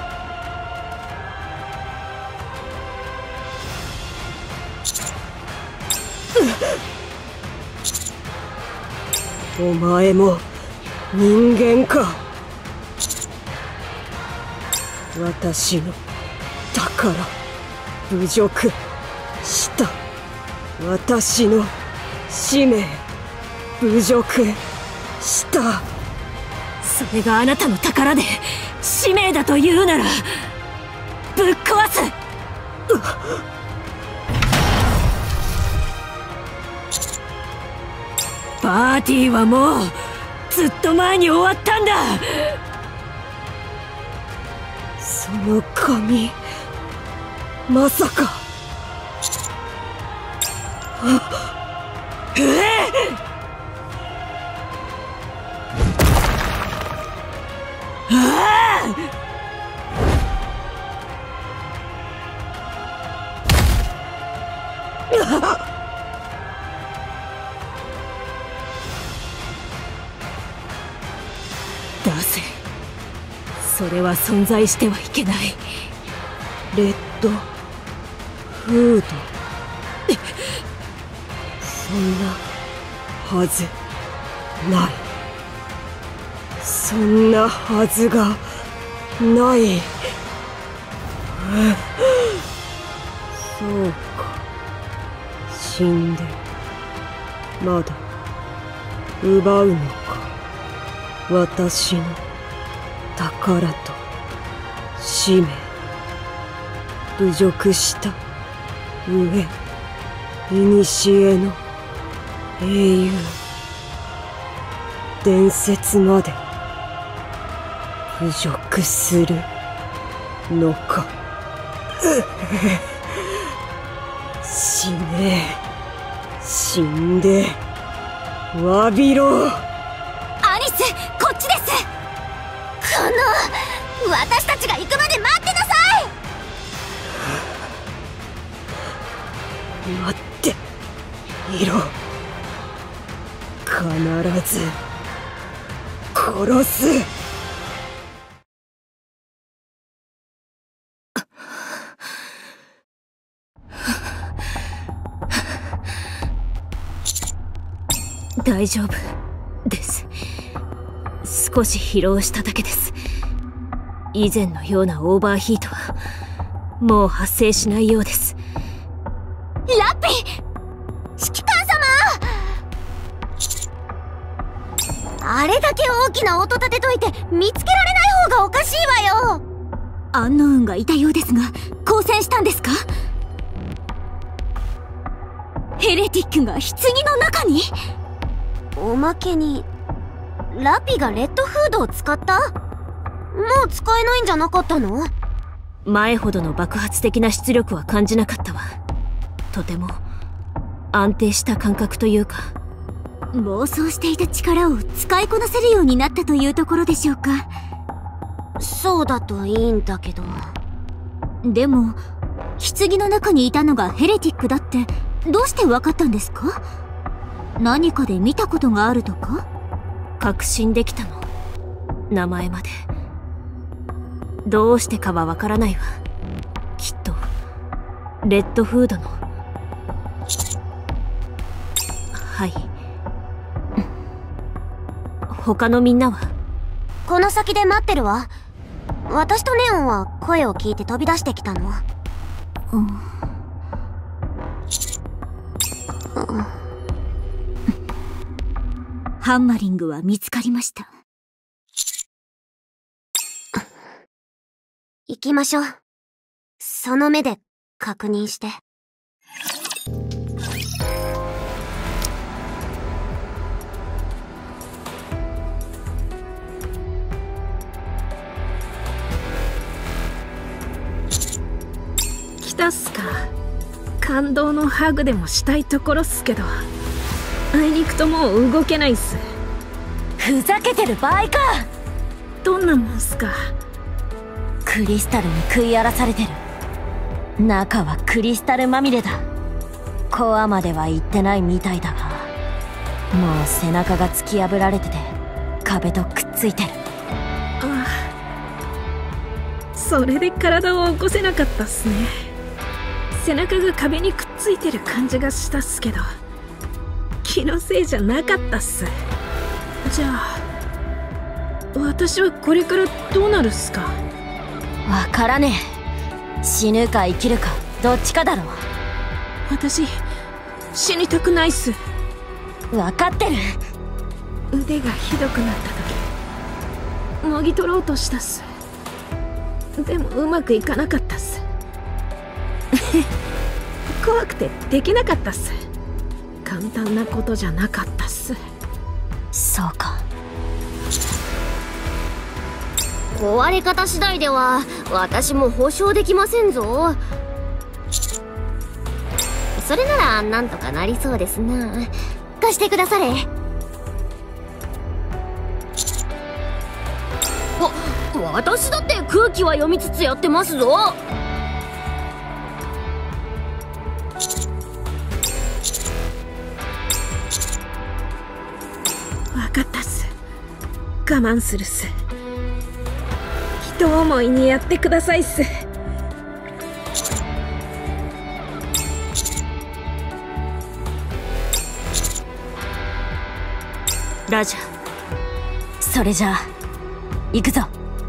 お前も人間か。私のから侮辱した私の使命、侮辱した。 それがあなたの宝で使命だと言うならぶっ壊す。パーティーはもうずっと前に終わったんだ。 その髪、まさか。 ええああ出せ。それは存在してはいけない。 レッドフード。そんなはずない。そんなはずがない。そうか、死んでまだ奪うのか、私の宝と使命。侮辱した上、古の英雄、伝説まで侮辱するのか。死ね、死んで詫びろ。 アリス、こっちです。この私たちが行くまで待ってなさい。 待っていろ。必ず殺す。 大丈夫です。少し疲労しただけです。以前のようなオーバーヒートはもう発生しないようです。 ラッピー、指揮官様、あれだけ大きな音立てといて見つけられない方がおかしいわよ。 アンノウンがいたようですが、交戦したんですか？ヘレティックが棺の中に？ おまけにラピがレッドフードを使った？もう使えないんじゃなかったの？ 前ほどの爆発的な出力は感じなかったわ。とても安定した感覚というか、 暴走していた力を使いこなせるようになったというところでしょうか。 そうだといいんだけど。 でも棺の中にいたのがヘレティックだってどうして分かったんですか？何かで見たことがあるとか？ 確信できたの。名前まで。どうしてかはわからないわ。きっとレッドフードの。はい。他のみんなは？ この先で待ってるわ。私とネオンは声を聞いて飛び出してきたの。 うん。うん、ハンマリングは見つかりました。 行きましょう。その目で確認して。 来たっすか。感動のハグでもしたいところっすけど、あいにくともう動けないっす。 ふざけてる場合か。 どんなもんすか。 クリスタルに食い荒らされてる。中はクリスタルまみれだ。コアまでは行ってないみたいだが、もう背中が突き破られてて壁とくっついてる。 ああ、それで体を起こせなかったっすね。背中が壁にくっついてる感じがしたっすけど、気のせいじゃなかったっす。じゃあ私はこれからどうなるっすか。 わからね死ぬか生きるかどっちかだろ。 私死にたくないっす。 分かってる。 腕がひどくなった時もぎ取ろうとしたっす。でもうまくいかなかったっす。怖くてできなかったっす。簡単なことじゃなかったっす。 そうか。 壊れ方次第では私も保証できませんぞ。それならなんとかなりそうですな。貸してくだされ。わ、私だって空気は読みつつやってますぞ。 分かったっす。我慢するっす。人思いにやってくださいっす。 ラジャ、 それじゃあ行くぞ。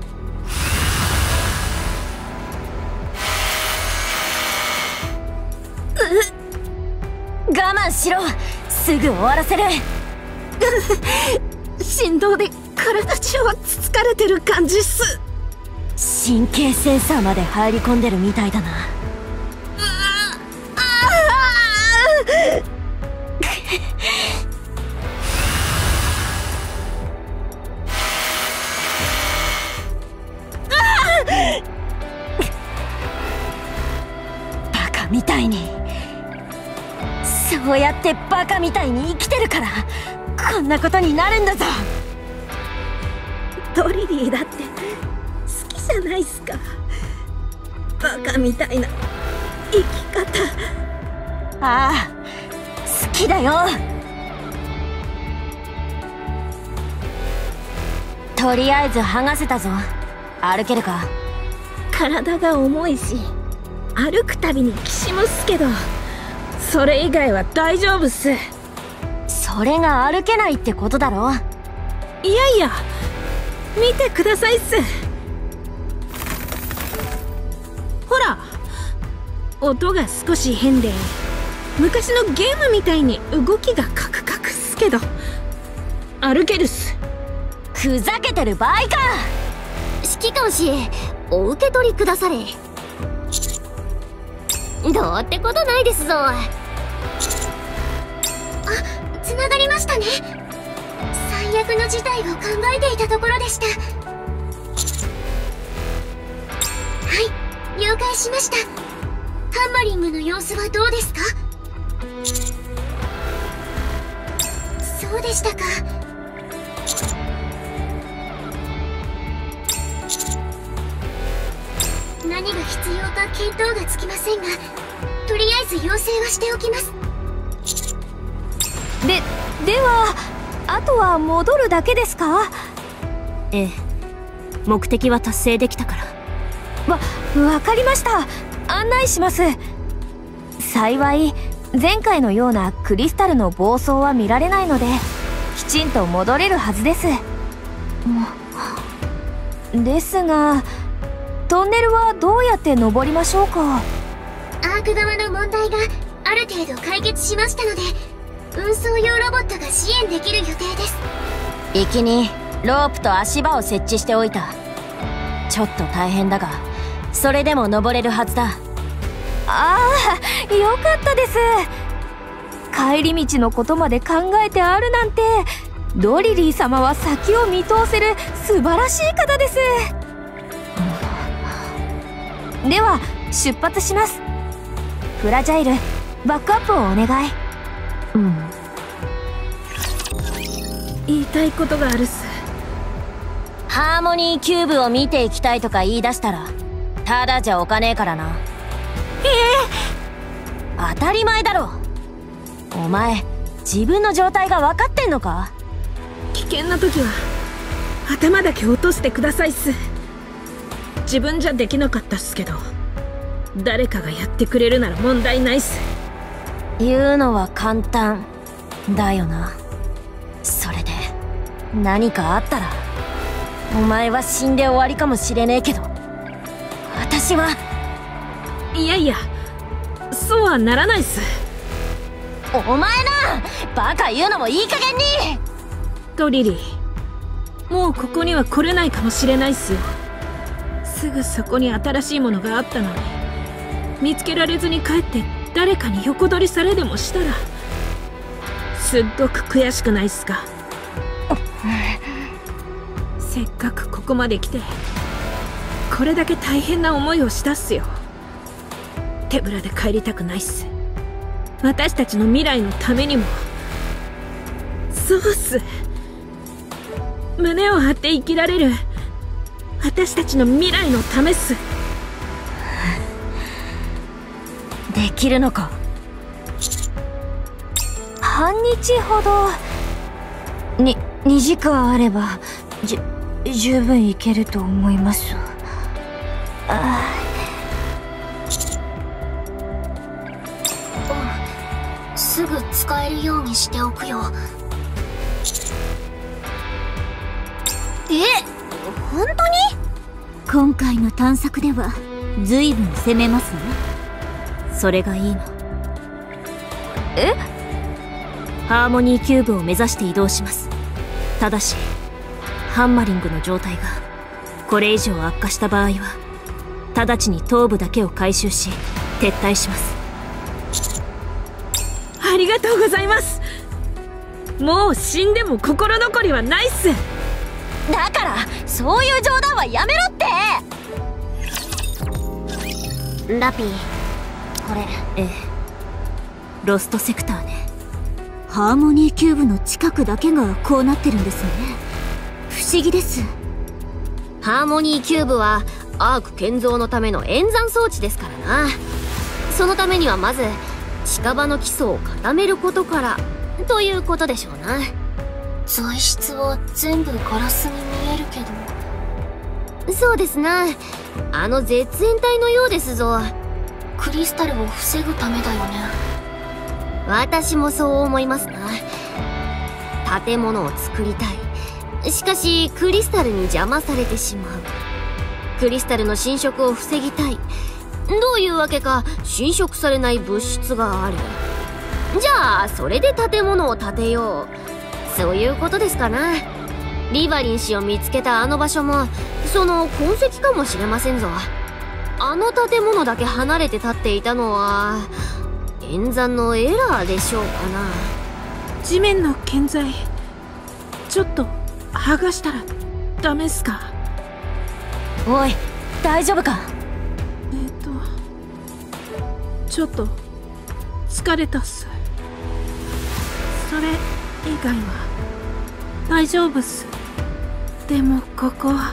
我慢しろ、すぐ終わらせる。 振動で体中はつつかれてる感じっす。 神経センサーまで入り込んでるみたいだな。バカみたいに、そうやってバカみたいに生きてるからこんなことになるんだぞ。 ドリリーだって好きじゃないっすか。バカみたいな生き方。 ああ、好きだよ。とりあえず剥がせたぞ。歩けるか？ 体が重いし歩くたびにきしむっすけど、それ以外は大丈夫っす。 それが歩けないってことだろ。 いやいや、見てくださいっす。ほら、音が少し変で昔のゲームみたいに動きがカクカクっすけど歩けるっす。 ふざけてる場合か。 指揮官士、お受け取りくだされ。どうってことないですぞ。あ、つながりましたね。最悪の事態を考えていたところでした。はい、了解しました。ハンマリングの様子はどうですか？そうでしたか。何が必要か見当がつきませんが、とりあえず要請はしておきます。 で、ではあとは戻るだけですか？ ええ、目的は達成できたから。 わ、わかりました。案内します。幸い前回のようなクリスタルの暴走は見られないのできちんと戻れるはずです。ですがトンネルはどうやって登りましょうか？ アーク側の問題がある程度解決しましたので、運送用ロボットが支援できる予定です。 行きにロープと足場を設置しておいた。ちょっと大変だがそれでも登れるはずだ。 ああ、よかったです。帰り道のことまで考えてあるなんて、ドリリー様は先を見通せる素晴らしい方です。では出発します。フラジャイル、バックアップをお願い。 うん。 言いたいことがあるっす。 ハーモニーキューブを見ていきたいとか言い出したらただじゃおかねえからな。 ええ、当たり前だろ。お前自分の状態が分かってんのか？ 危険な時は頭だけ落としてくださいっす。自分じゃできなかったっすけど、誰かがやってくれるなら問題ないっす。 言うのは簡単だよな。それで何かあったらお前は死んで終わりかもしれねえけど、私はいやいや、そうはならないっす。 お前な、バカ言うのもいい加減に。 トリリー、もうここには来れないかもしれないっすよ。すぐそこに新しいものがあったのに、見つけられずに帰って誰かに横取りされでもしたら、すっごく悔しくないっすか？せっかくここまで来てこれだけ大変な思いをしたっすよ。手ぶらで帰りたくないっす。私たちの未来のためにも。そうっす。胸を張って生きられる私たちの未来のためっす。 できるのか？半日ほどににじかんあればじゅ十分いけると思います。あうん、すぐ使えるようにしておくよ。 え、本当に？ 今回の探索では随分攻めますね。 それがいいの。 え？ ハーモニーキューブを目指して移動します。ただしハンマリングの状態がこれ以上悪化した場合は直ちに頭部だけを回収し撤退します。 ありがとうございます。もう死んでも心残りはないっす。 だからそういう冗談はやめろって。ラピー、これ。 ええ、ロストセクターね。 ハーモニーキューブの近くだけがこうなってるんですね。不思議です。 ハーモニーキューブはアーク建造のための演算装置ですからな。そのためにはまず近場の基礎を固めることからということでしょうな。 材質は全部ガラスに見えるけど。 そうですな、あの絶縁体のようですぞ。 クリスタルを防ぐためだよね。 私もそう思いますな。建物を作りたい。しかしクリスタルに邪魔されてしまう。クリスタルの侵食を防ぎたい。どういうわけか侵食されない物質がある。じゃあそれで建物を建てよう。そういうことですかな。リバリン氏を見つけたあの場所もその痕跡かもしれませんぞ。あの建物だけ離れて建っていたのは演算のエラーでしょうかな。 地面の建材ちょっと剥がしたらダメっすか？ おい、大丈夫か？ えっとちょっと疲れたっす。それ以外は大丈夫っす。でもここは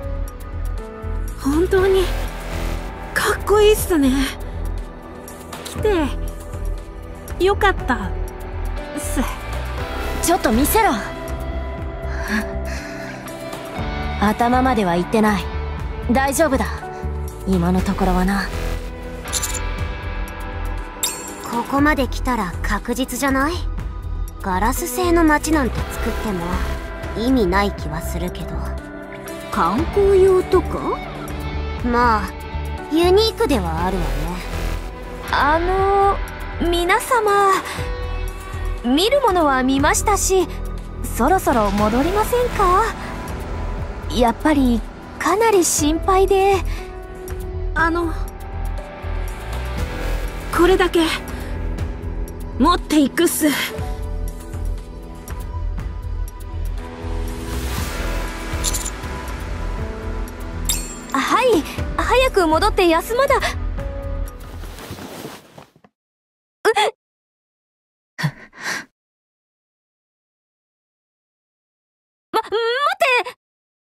本当にかっこいいっすね。来てよかったっす。 ちょっと見せろ。頭までは行ってない。大丈夫だ、今のところはな。 ここまで来たら確実じゃない？ガラス製の街なんて作っても意味ない気はするけど。 観光用とか？ まあユニークではあるわね。 あの皆様、見るものは見ましたし、そろそろ戻りませんか？やっぱりかなり心配で。 あのこれだけ持っていくっす。 はい、早く戻って休まな。うま、待って。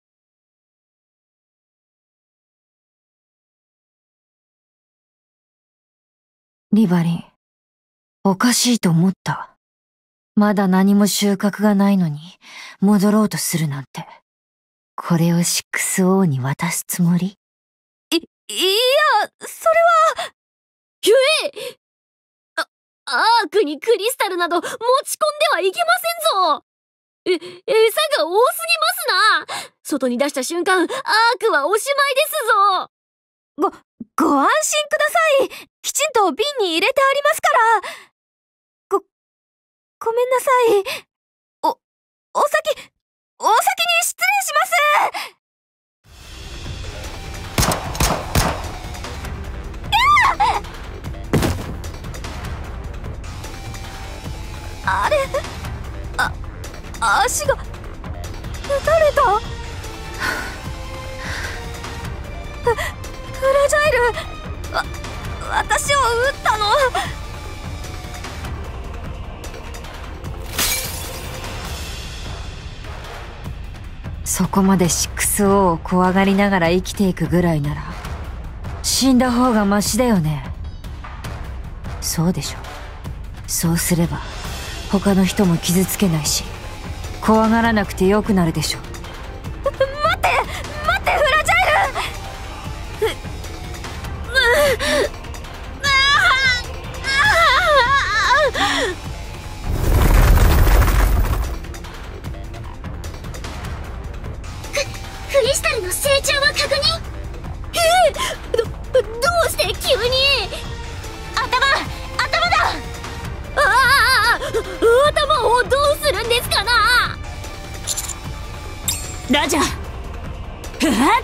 リバリン、おかしいと思った。まだ何も収穫がないのに戻ろうとするなんて。これを シックスオー に渡すつもり？い、いや、それは。 ゆえ！あ、アークにクリスタルなど持ち込んではいけませんぞ。え、餌が多すぎますな。外に出した瞬間、アークはおしまいですぞ。 ご、 ご安心ください。きちんと瓶に入れてありますから。ご、ごめんなさい。お、お先、お先に失礼します。あれ、あ、足が、撃たれた。フ、フラジャイル、わ、私を撃ったの。そこまで シックスオー を怖がりながら生きていくぐらいなら死んだ方がマシだよね。そうでしょ。そうすれば他の人も傷つけないし怖がらなくてよくなるでしょ。待って待ってフラジャイル。 クリスタルの成長を確認。 えー、ど、どうして急に。頭、頭だ。ああ、頭をどうするんですかな。ラジャー、ふは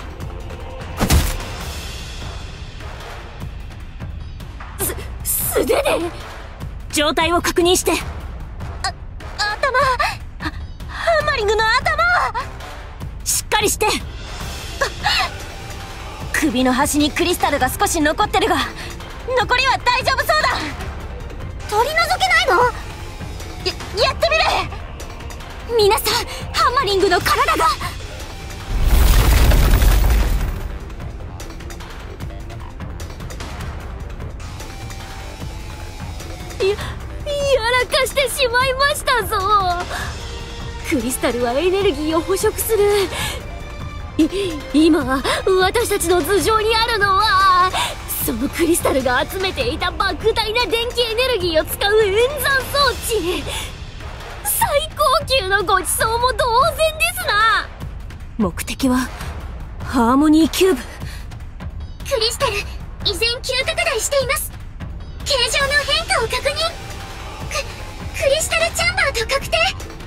っ、す、素手で。状態を確認して。あ、頭、ハンマリングの頭。しっかりして。首の端にクリスタルが少し残ってるが残りは大丈夫そうだ。取り除けないの？や、やってみる。皆さんハンマリングの体が。や、やらかしてしまいましたぞ。クリスタルはエネルギーを捕食する。い、今私たちの頭上にあるのはそのクリスタルが集めていた莫大な電気エネルギーを使う演算装置。最高級のごちそうも同然ですな。目的はハーモニーキューブ。 クリスタル依然急拡大しています。形状の変化を確認。ク、クリスタルチャンバーと確定。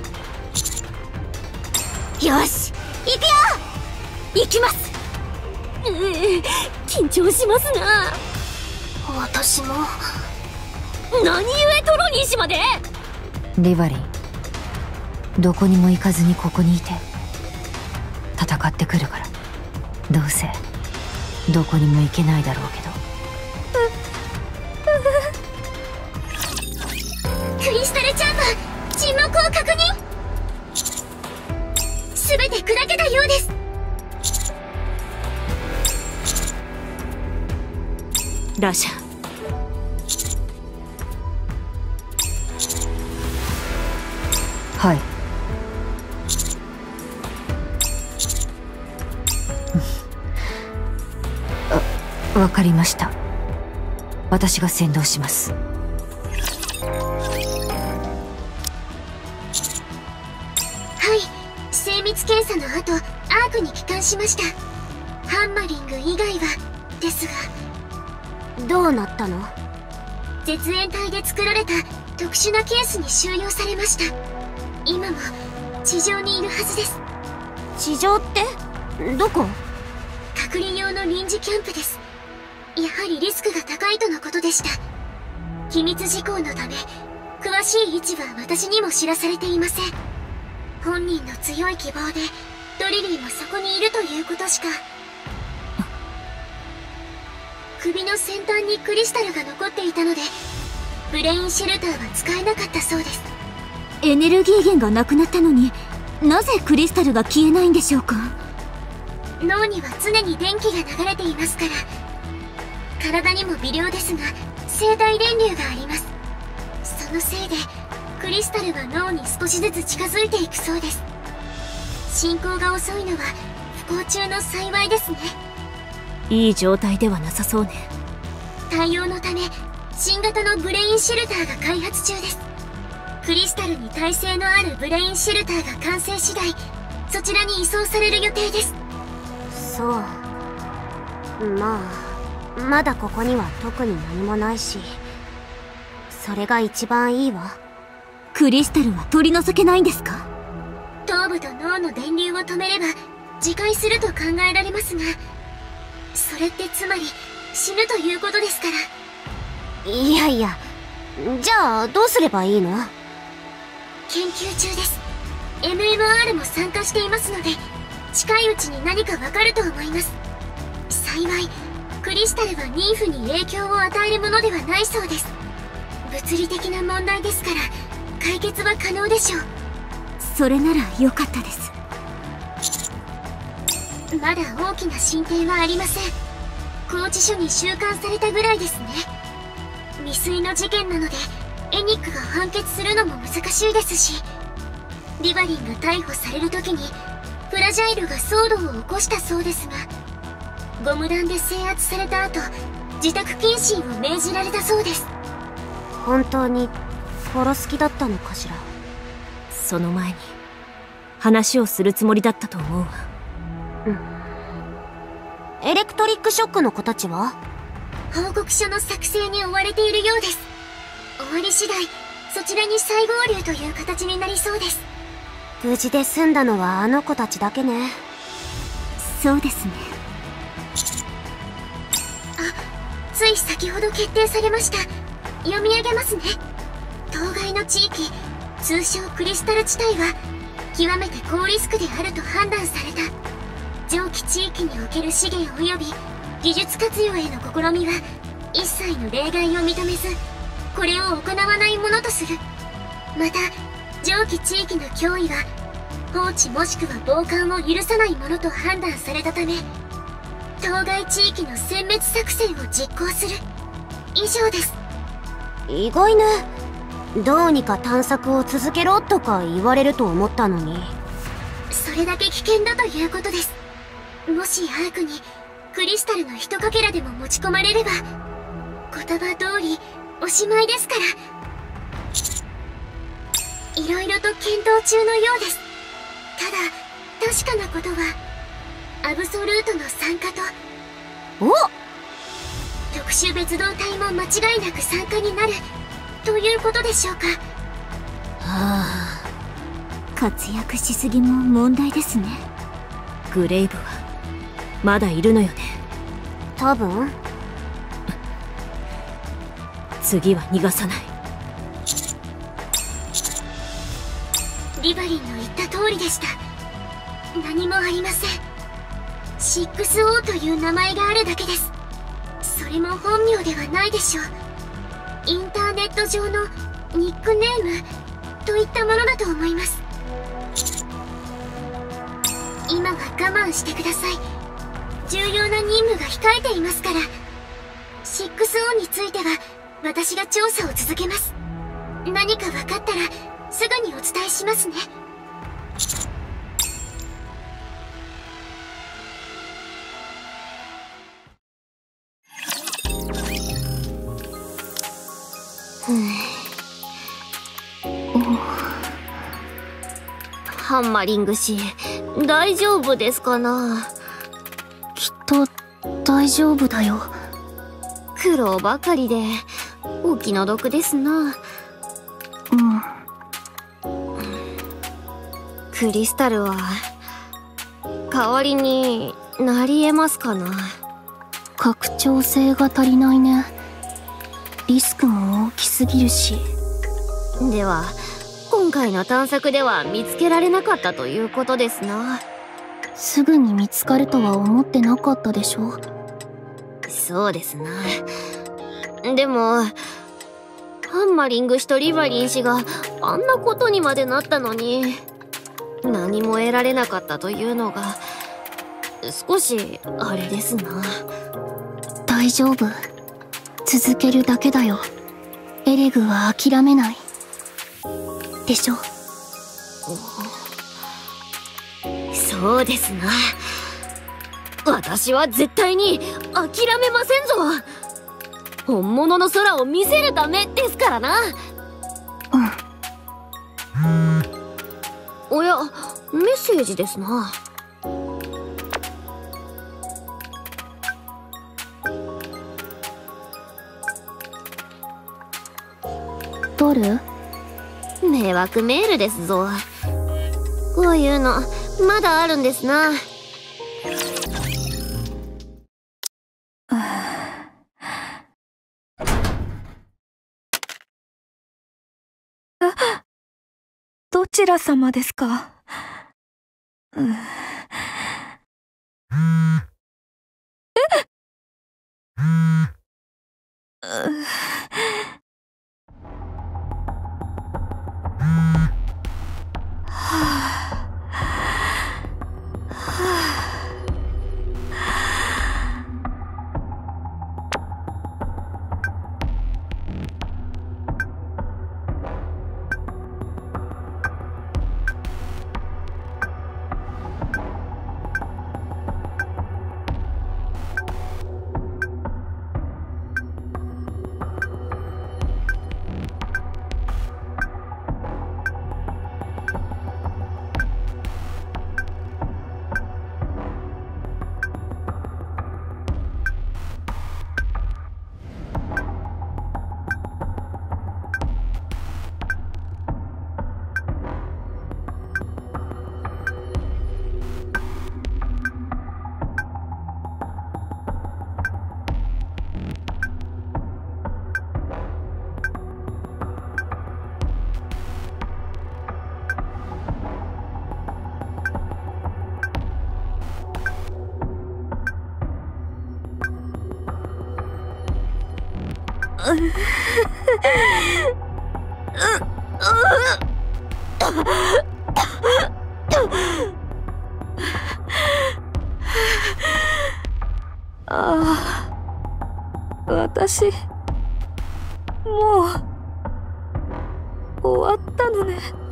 よし、行くよ。行きます。えー、緊張しますな。 私も。 何故トロニー氏まで。 リバリン、どこにも行かずにここにいて戦ってくるから。どうせどこにも行けないだろうけど。クリスタルチャンバー沈黙を確認。すべて砕けたようです。 ラシャ、 はい。あ、わかりました。私が先導します。 はい、精密検査の後アークに帰還しました。ハンマリング以外はですが。 どうなったの？ 絶縁体で作られた特殊なケースに収容されました。今も地上にいるはずです。 地上ってどこ？ 隔離用の臨時キャンプです。やはりリスクが高いとのことでした。機密事項のため詳しい位置は私にも知らされていません。本人の強い希望でドリリーもそこにいるということしか。首の先端にクリスタルが残っていたのでブレインシェルターは使えなかったそうです。 エネルギー源がなくなったのになぜクリスタルが消えないんでしょうか。 脳には常に電気が流れていますから。体にも微量ですが生体電流があります。そのせいでクリスタルは脳に少しずつ近づいていくそうです。進行が遅いのは不幸中の幸いですね。 いい状態ではなさそうね。 対応のため新型のブレインシェルターが開発中です。クリスタルに耐性のあるブレインシェルターが完成次第そちらに移送される予定です。 そう、まあまだここには特に何もないし、それが一番いいわ。 クリスタルは取り除けないんですか？ 頭部と脳の電流を止めれば自壊すると考えられますが、それってつまり死ぬということですから。 いやいや、じゃあどうすればいいの？ 研究中です。 エムエムアール も参加していますので、近いうちに何かわかると思います。幸いクリスタルは妊婦に影響を与えるものではないそうです。物理的な問題ですから解決は可能でしょう。 それなら良かったです。 まだ大きな進展はありません。拘置所に収監されたぐらいですね。未遂の事件なのでエニックが判決するのも難しいですし、リバリンが逮捕される時にフラジャイルが騒動を起こしたそうですが、ゴム弾で制圧された後自宅謹慎を命じられたそうです。 本当に殺す気だったのかしら。 その前に話をするつもりだったと思うわ。 うん。エレクトリックショックの子たちは？ 報告書の作成に追われているようです。終わり次第そちらに再合流という形になりそうです。 無事で済んだのはあの子たちだけね。 そうですね。 あ、つい先ほど決定されました。読み上げますね。当該の地域、通称クリスタル地帯は極めて高リスクであると判断された。上記地域における資源及び技術活用への試みは一切の例外を認めず、これを行わないものとする。また上記地域の脅威は放置もしくは傍観を許さないものと判断されたため、当該地域の殲滅作戦を実行する。以上です。 意外ね。どうにか探索を続けろとか言われると思ったのに。 それだけ危険だということです。もしアークにクリスタルの一かけらでも持ち込まれれば言葉通りおしまいですから。いろいろと検討中のようです。ただ確かなことはアブソルートの参加と、 お特殊別動隊も間違いなく参加になるということでしょうか。 はあ、 活躍しすぎも問題ですね。 グレイブはまだいるのよね。 多分。 次は逃がさない。 リバリンの言った通りでした。何もありません。 シックスオー という名前があるだけです。それも本名ではないでしょう。インターネット上のニックネームといったものだと思います。今は我慢してください。重要な任務が控えていますから。 シックスオー については私が調査を続けます。何か分かったらすぐにお伝えしますね。 ハンマリング氏、大丈夫ですかな？ きっと大丈夫だよ。 苦労ばかりでお気の毒ですな。 うん。 クリスタルは代わりになり得ますかな？ 拡張性が足りないね。リスクも大きすぎるし。 では今回の探索では見つけられなかったということですな。 すぐに見つかるとは思ってなかったでしょ。 そうですな。でもハンマリング氏とリバリン氏があんなことにまでなったのに何も得られなかったというのが少しあれですな。 大丈夫。続けるだけだよ。エレグは諦めないでしょ。 そうですな。私は絶対に諦めませんぞ。本物の空を見せるためですからな。 うん。 おや、メッセージですな。 る？迷惑メールですぞ。こういうのまだあるんですな。 どちら様ですか？うん、えああ、私もう終わったのね。